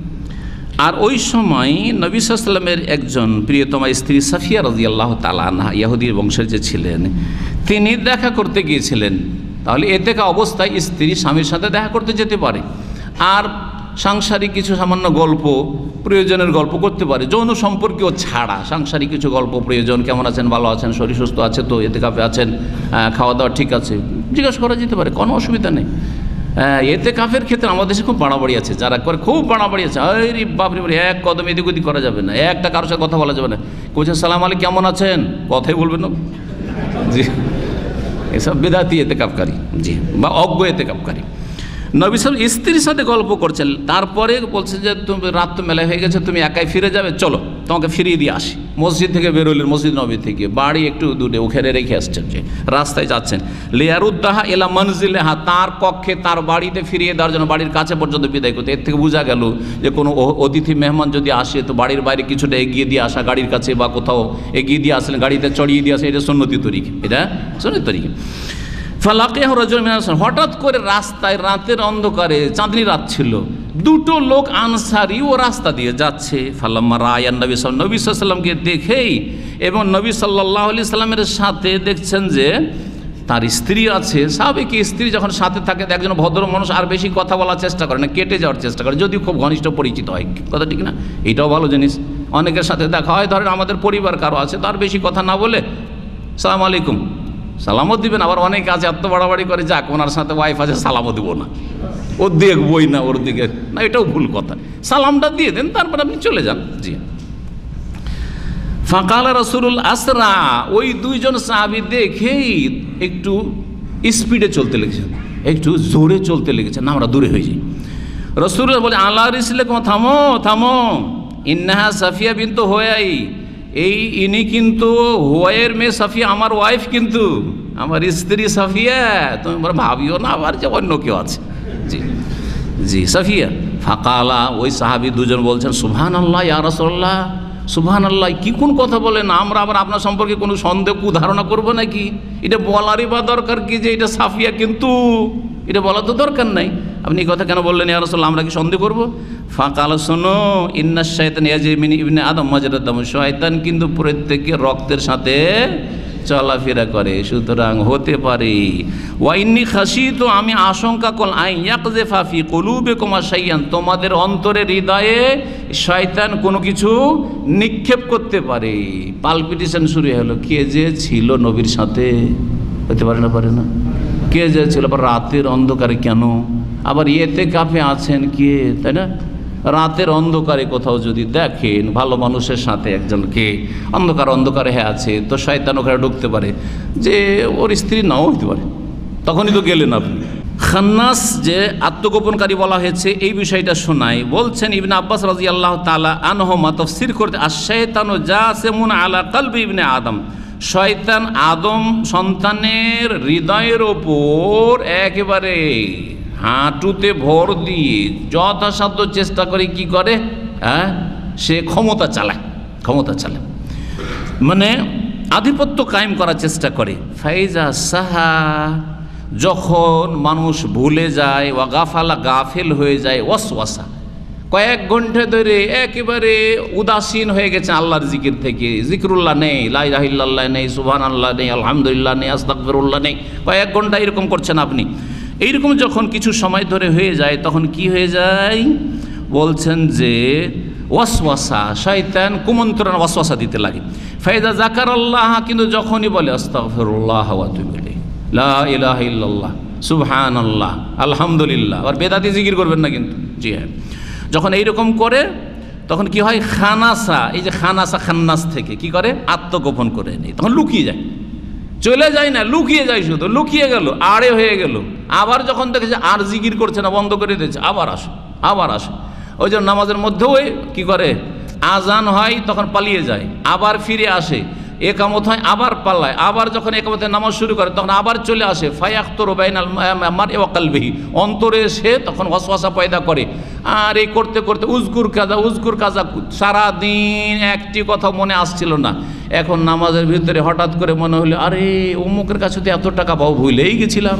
আর ওই সময় নবী সাল্লাল্লাহু আলাইহি ওয়াসাল্লামের একজন প্রিয়তমা স্ত্রী সাফিয়া রাদিয়াল্লাহু তাআলা আনহা, ইহুদির বংশের যে ছিলেন, তিনি দেখা করতে গিয়েছিলেন। তাহলে এতেকা অবস্থায় স্ত্রী স্বামীর সাথে দেখা করতে যেতে পারে, আর সাংসারিক কিছু সামান্য গল্প, প্রয়োজনের গল্প করতে পারে, যৌন সম্পর্কেও ছাড়া সাংসারিক কিছু গল্প প্রয়োজন, কেমন আছেন, ভালো আছেন, শরীর সুস্থ আছে তো, এতেকাফে আছেন, খাওয়া দাওয়া ঠিক আছে, জিজ্ঞাসা করা যেতে পারে, কোনো অসুবিধা নেই। এতেকাফের ক্ষেত্রে আমাদের দেশে খুব বাড়াবাড়ি আছে, যারা করে খুব বাড়াবাড়ি আছে। আরে বাপরে বাপরে, এক কদম এদিক ওদিক করা যাবে না, একটা কারোর সাথে কথা বলা যাবে না। বলছেন সালাম আলাইকুম, কেমন আছেন, কথাই বলবেন না। জি, এসব বেদাতি এতেকাফকারী, জি, বা অজ্ঞ এতেকাফকারী। নবী সাহেব স্ত্রীর সাথে গল্প করছেন, তারপরে বলছে যে তুমি রাত তো মেলা হয়ে গেছে, তুমি একাই ফিরে যাবে, চলো তোমাকে ফিরিয়ে দিয়ে আসি। মসজিদ থেকে বেরোলেন, মসজিদ নবী থেকে, বাড়ি একটু দূরে, ওখানে রেখে আসছেন, যে রাস্তায় যাচ্ছেন। লিয়ারুদ্দাহা এলা মনজিলেহা, তার কক্ষে তার বাড়িতে ফিরিয়ে দেওয়ার জন্য, বাড়ির কাছে পর্যন্ত বিদায় করতে। এর থেকে বোঝা গেল যে কোনো অতিথি মেহমান যদি আসে তো বাড়ির বাইরে কিছুটা এগিয়ে দিয়ে আসা, গাড়ির কাছে বা কোথাও এগিয়ে দিয়ে আসলেন, গাড়িতে চড়িয়ে দিয়ে আসে, এটা সুন্নতি তরিকা, এটা সুন্নতি তরিকা। ফালাকিয়াহু রাজুলুম মিনাল আনসার, হঠাৎ করে রাস্তায় রাতের অন্ধকারে, চাঁদনি রাত ছিল, দুটো লোক আনসারি ও রাস্তা দিয়ে যাচ্ছে। ফালাম্মা রাআয়ান নবী সাল্লাল্লাহু নবী সাল্লাল্লাহু আলাইহি ওয়াসাল্লামকে দেখেই, এবং নবী সাল্লাল্লাহু আলাইহি সাল্লামের সাথে দেখছেন যে তার স্ত্রী আছে। স্বাভাবিক, স্ত্রী যখন সাথে থাকে একজন ভদ্র মানুষ আর বেশি কথা বলার চেষ্টা করে না, কেটে যাওয়ার চেষ্টা করে, যদি খুব ঘনিষ্ঠ পরিচিত হয়, কথা ঠিক না? এটাও ভালো জিনিস। অনেকের সাথে দেখা হয়, ধরেন আমাদের পরিবার কারো আছে, তার বেশি কথা না বলে সালাম আলাইকুম সালামও দিবেন। আবার অনেকে আছে এত বাড়াবাড়ি করে, যাক ওনার সাথে ওয়াইফ আছে সালামও দিব না, ওর দেখবই না, ওর দিকে না, এটাও ভুল কথা। সালামটা দিয়ে দেন, তারপর আপনি চলে যান। জি, ফাকালা রাসূলুল আসরা, ওই দুইজন সাহাবী দেখেই একটু স্পিডে চলতে লেগেছেন, একটু জোরে চলতে লেগেছেন, না আমরা দূরে হয়ে যাই। রাসূলুল্লাহ বলে আলা রিসলিকুম, থামো থামো, ইন্নাহা সাফিয়া বিনতু হুয়াই, এই ইনি কিন্তু হুয়াইয়ের মেয়ে সাফিয়া, আমার ওয়াইফ, কিন্তু আমার স্ত্রী সাফিয়া, তুমি ভাবিও না আবার যে অন্য কেউ আছে। জি জি, সাফিয়া। ফাকালা, ওই সাহাবী দুজন বলছেন সুবহানাল্লাহ ইয়া রাসূলুল্লাহ, সুবহানাল্লাহ, কি কোন কথা বলেন, আমরা আবার আপনার সম্পর্কে কোনো সন্দেহ কুধারণা করবো নাকি? এটা বলারই বা দরকার কি যে এটা সাফিয়া, কিন্তু এটা বলা তো দরকার নাই। আপনি এই কথা কেন বললেন ইয়া রাসূলুল্লাহ, আমরা কি সন্দেহ করবো? ফাকাল, শোনো, ইন্না শাইতান ইয়াজরি মিন ইবনে আদম মাজরাদ দাম, শয়তান কিন্তু প্রত্যেকের রক্তের সাথে চলাফেরা করে, সুতরাং হতে পারে। ওয়া ইন্নী খাশিতু, আমি আশঙ্কা করলাম, আই ইয়াকযিফা ফি কুলুবিকুম শাইআন, তোমাদের অন্তরে হৃদয়ে শয়তান কোনো কিছু নিক্ষেপ করতে পারে। পালপিটেশন শুরু হলো, কে যে ছিল নবীর সাথে, হতে পারে না, পারে না, কে যে ছিল, আবার রাতের অন্ধকারে কেন, আবার ইয়েতে কাফে আছেন কে, তাই না? রাতের অন্ধকারে কোথাও যদি দেখেন ভালো মানুষের সাথে একজনকে অন্ধকার অন্ধকারে হ্যাঁ আছে, তো শয়তান ওখানে ঢুকতে পারে, যে ওর স্ত্রী নাও হইতে পারে, তখনই তো গেলেন আপনি। খান্নাস যে আত্মগোপনকারী বলা হয়েছে, এই বিষয়টা শোনায়। বলছেন ইবনে আব্বাস রাদিয়াল্লাহু তাআলা আনহুমা তাফসীর করতে, আশ-শায়তানু জাসিমুন আলা কলবি ইবনে আদম, শয়তান আদম সন্তানের হৃদয়ের ওপর একেবারে হাঁটুতে ভর দিয়ে যথাসাধ্য চেষ্টা করে, কি করে, হ্যাঁ, সে ক্ষমতা চালায়, ক্ষমতা চালায় মানে আধিপত্য কায়েম করার চেষ্টা করে। ফাইজা সাহা, যখন মানুষ ভুলে যায়, ওয়া গাফালা, গাফেল হয়ে যায়, ওয়াসওয়াসা, কয়েক ঘন্টা ধরে একেবারে উদাসীন হয়ে গেছে আল্লাহর জিকির থেকে, জিকরুল্লাহ নেই, লা ইলাহা ইল্লাল্লাহ নেই, সুবহানাল্লাহ নেই, আলহামদুলিল্লাহ নেই, আস্তাগফিরুল্লাহ নেই, কয়েক ঘন্টা এরকম করছেন আপনি। এইরকম যখন কিছু সময় ধরে হয়ে যায়, তখন কি হয়ে যায়? বলছেন যে ওয়াসওয়াসা, শয়তান কুমন্ত্রণা, ওয়াসওয়াসা দিতে লাগে। ফাইদা যাকারাল্লাহ, কিন্তু যখনই বলে আস্তাগফিরুল্লাহ ওয়া আতুবু ইলাইহি, লা ইলাহা ইল্লাল্লাহ, সুবহানাল্লাহ, আলহামদুলিল্লাহ, আর বেদাতি জিকির করবেন না কিন্তু, জি হ্যাঁ, যখন এইরকম করে তখন কি হয়? খানাসা, এই যে খানাসা, খান্নাস থেকে কি করে? আত্মগোপন করে নেই, তখন লুকিয়ে যায়, চলে যায় না, লুকিয়ে যায়, শুধু লুকিয়ে গেল, আড়ে হয়ে গেল। আবার যখন দেখেছে আর জিকির করছে না, বন্ধ করে দিয়েছে, আবার আসে, আবার আসে। ওই জন্য নামাজের মধ্যেও কি করে? আজান হয় তখন পালিয়ে যায়, আবার ফিরে আসে, একামত হয় আবার পালায়, আবার যখন একামতের নামাজ শুরু করে তখন আবার চলে আসে। ফায়াখতুরু বাইনাল মারই ওয়া কলবিহি, অন্তরে সে তখন ওয়াসওয়াসা পয়দা করে। আর এই করতে করতে উজকুর কাজা, উজকুর কাজা, সারাদিন একটি কথা মনে আসছিল না, এখন নামাজের ভিতরে হঠাৎ করে মনে হলো, আরে অমুকের কাছে তো এত টাকা পাবো, ভুলেই গেছিলাম,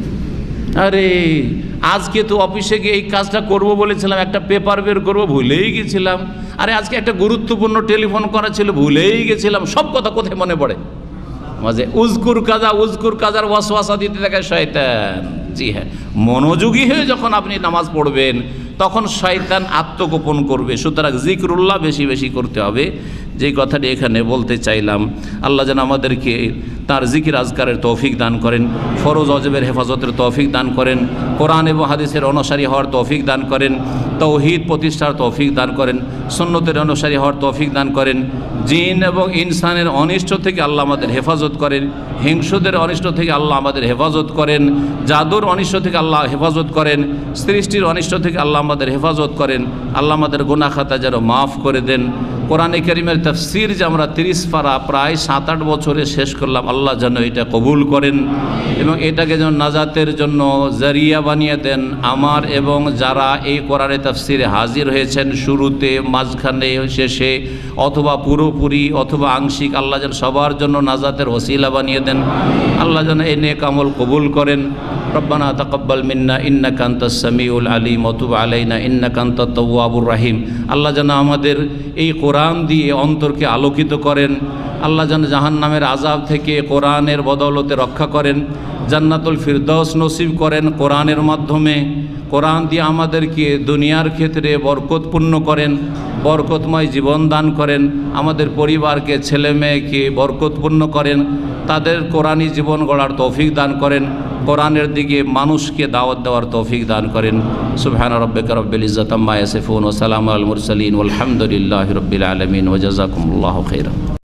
আরে আজকে তো অফিসে গিয়ে এই কাজটা করব বলেছিলাম, একটা পেপার বের করবো, ভুলেই গেছিলাম, আরে আজকে একটা গুরুত্বপূর্ণ টেলিফোন করা ছিল, ভুলেই গেছিলাম। সব কথা কোথায় মনে পড়ে? মাঝে উজকুর কাজা, উজকুর কাজার ওয়াসওয়াসা দিতে থাকে শয়তান। জি হ্যাঁ, মনোযোগী হয়ে যখন আপনি নামাজ পড়বেন তখন শয়তান আত্মগোপন করবে। সুতরাং জিকরুল্লাহ বেশি বেশি করতে হবে। যেই কথাটি এখানে বলতে চাইলাম, আল্লাহ যেন আমাদেরকে তার জিকির আজকারের তৌফিক দান করেন, ফরজ অজবের হেফাজতের তৌফিক দান করেন, কোরআন এবং হাদিসের অনুসারী হওয়ার তৌফিক দান করেন, তৌহিদ প্রতিষ্ঠার তৌফিক দান করেন, সুন্নতের অনুসারী হওয়ার তৌফিক দান করেন, জিন এবং ইনসানের অনিষ্ট থেকে আল্লাহ আমাদের হেফাজত করেন, হিংসুদের অনিষ্ট থেকে আল্লাহ আমাদের হেফাজত করেন, জাদুর অনিষ্ট থেকে আল্লাহ হেফাজত করেন, সৃষ্টির অনিষ্ট থেকে আল্লাহ আমাদের হেফাজত করেন। আল্লাহ আমাদের গুনাহ খাতা যেন মাফ করে দেন। কোরআনে কারীমের তাফসীর যে আমরা তিরিশ পারা প্রায় সাত আট বছরে শেষ করলাম, আল্লাহ যেন এটা কবুল করেন এবং এটাকে যেন নাজাতের জন্য জারিয়া বানিয়ে দেন। আমার এবং যারা এই কোরআনে তাফসীরে হাজির হয়েছেন, শুরুতে, মাঝখানে, শেষে, অথবা পুরোপুরি অথবা আংশিক, আল্লাহ যেন সবার জন্য নাজাতের ওসিলা বানিয়ে দেন। আল্লাহ যেন এই নেক আমল কবুল করেন। রব্বানা তাকাব্বাল মিন্না ইন্নাকা আনতাস সামিউল আলিম ওয়া তুব আলাইনা ইন্নাকা আনতাত তাওয়াবুর রহিম। আল্লাহ যেন আমাদের এই কোরআন দিয়ে অন্তরকে আলোকিত করেন। আল্লাহ যেন জাহান্নামের আযাব থেকে কোরআনের বদৌলতে রক্ষা করেন, জান্নাতুল ফিরদৌস নসিব করেন কোরআনের মাধ্যমে। কোরআন দিয়ে আমাদেরকে দুনিয়ার ক্ষেত্রে বরকতপূর্ণ করেন, বরকতময় জীবন দান করেন, আমাদের পরিবারকে, ছেলে মেয়েকে বরকতপূর্ণ করেন, তাদের কোরআনী জীবন গড়ার তৌফিক দান করেন, কোরআনের দিকে মানুষকে দাওয়াত দেওয়ার তৌফিক দান করেন। সুবহান রাব্বিকা রব্বিল ইজ্জাতি আম্মা ইয়াসিফুন ওয়া সালামুল মুরসালিন ওয়াল হামদুলিল্লাহি রাব্বিল আলামিন ওয়া জাযাকুমুল্লাহু খাইরান।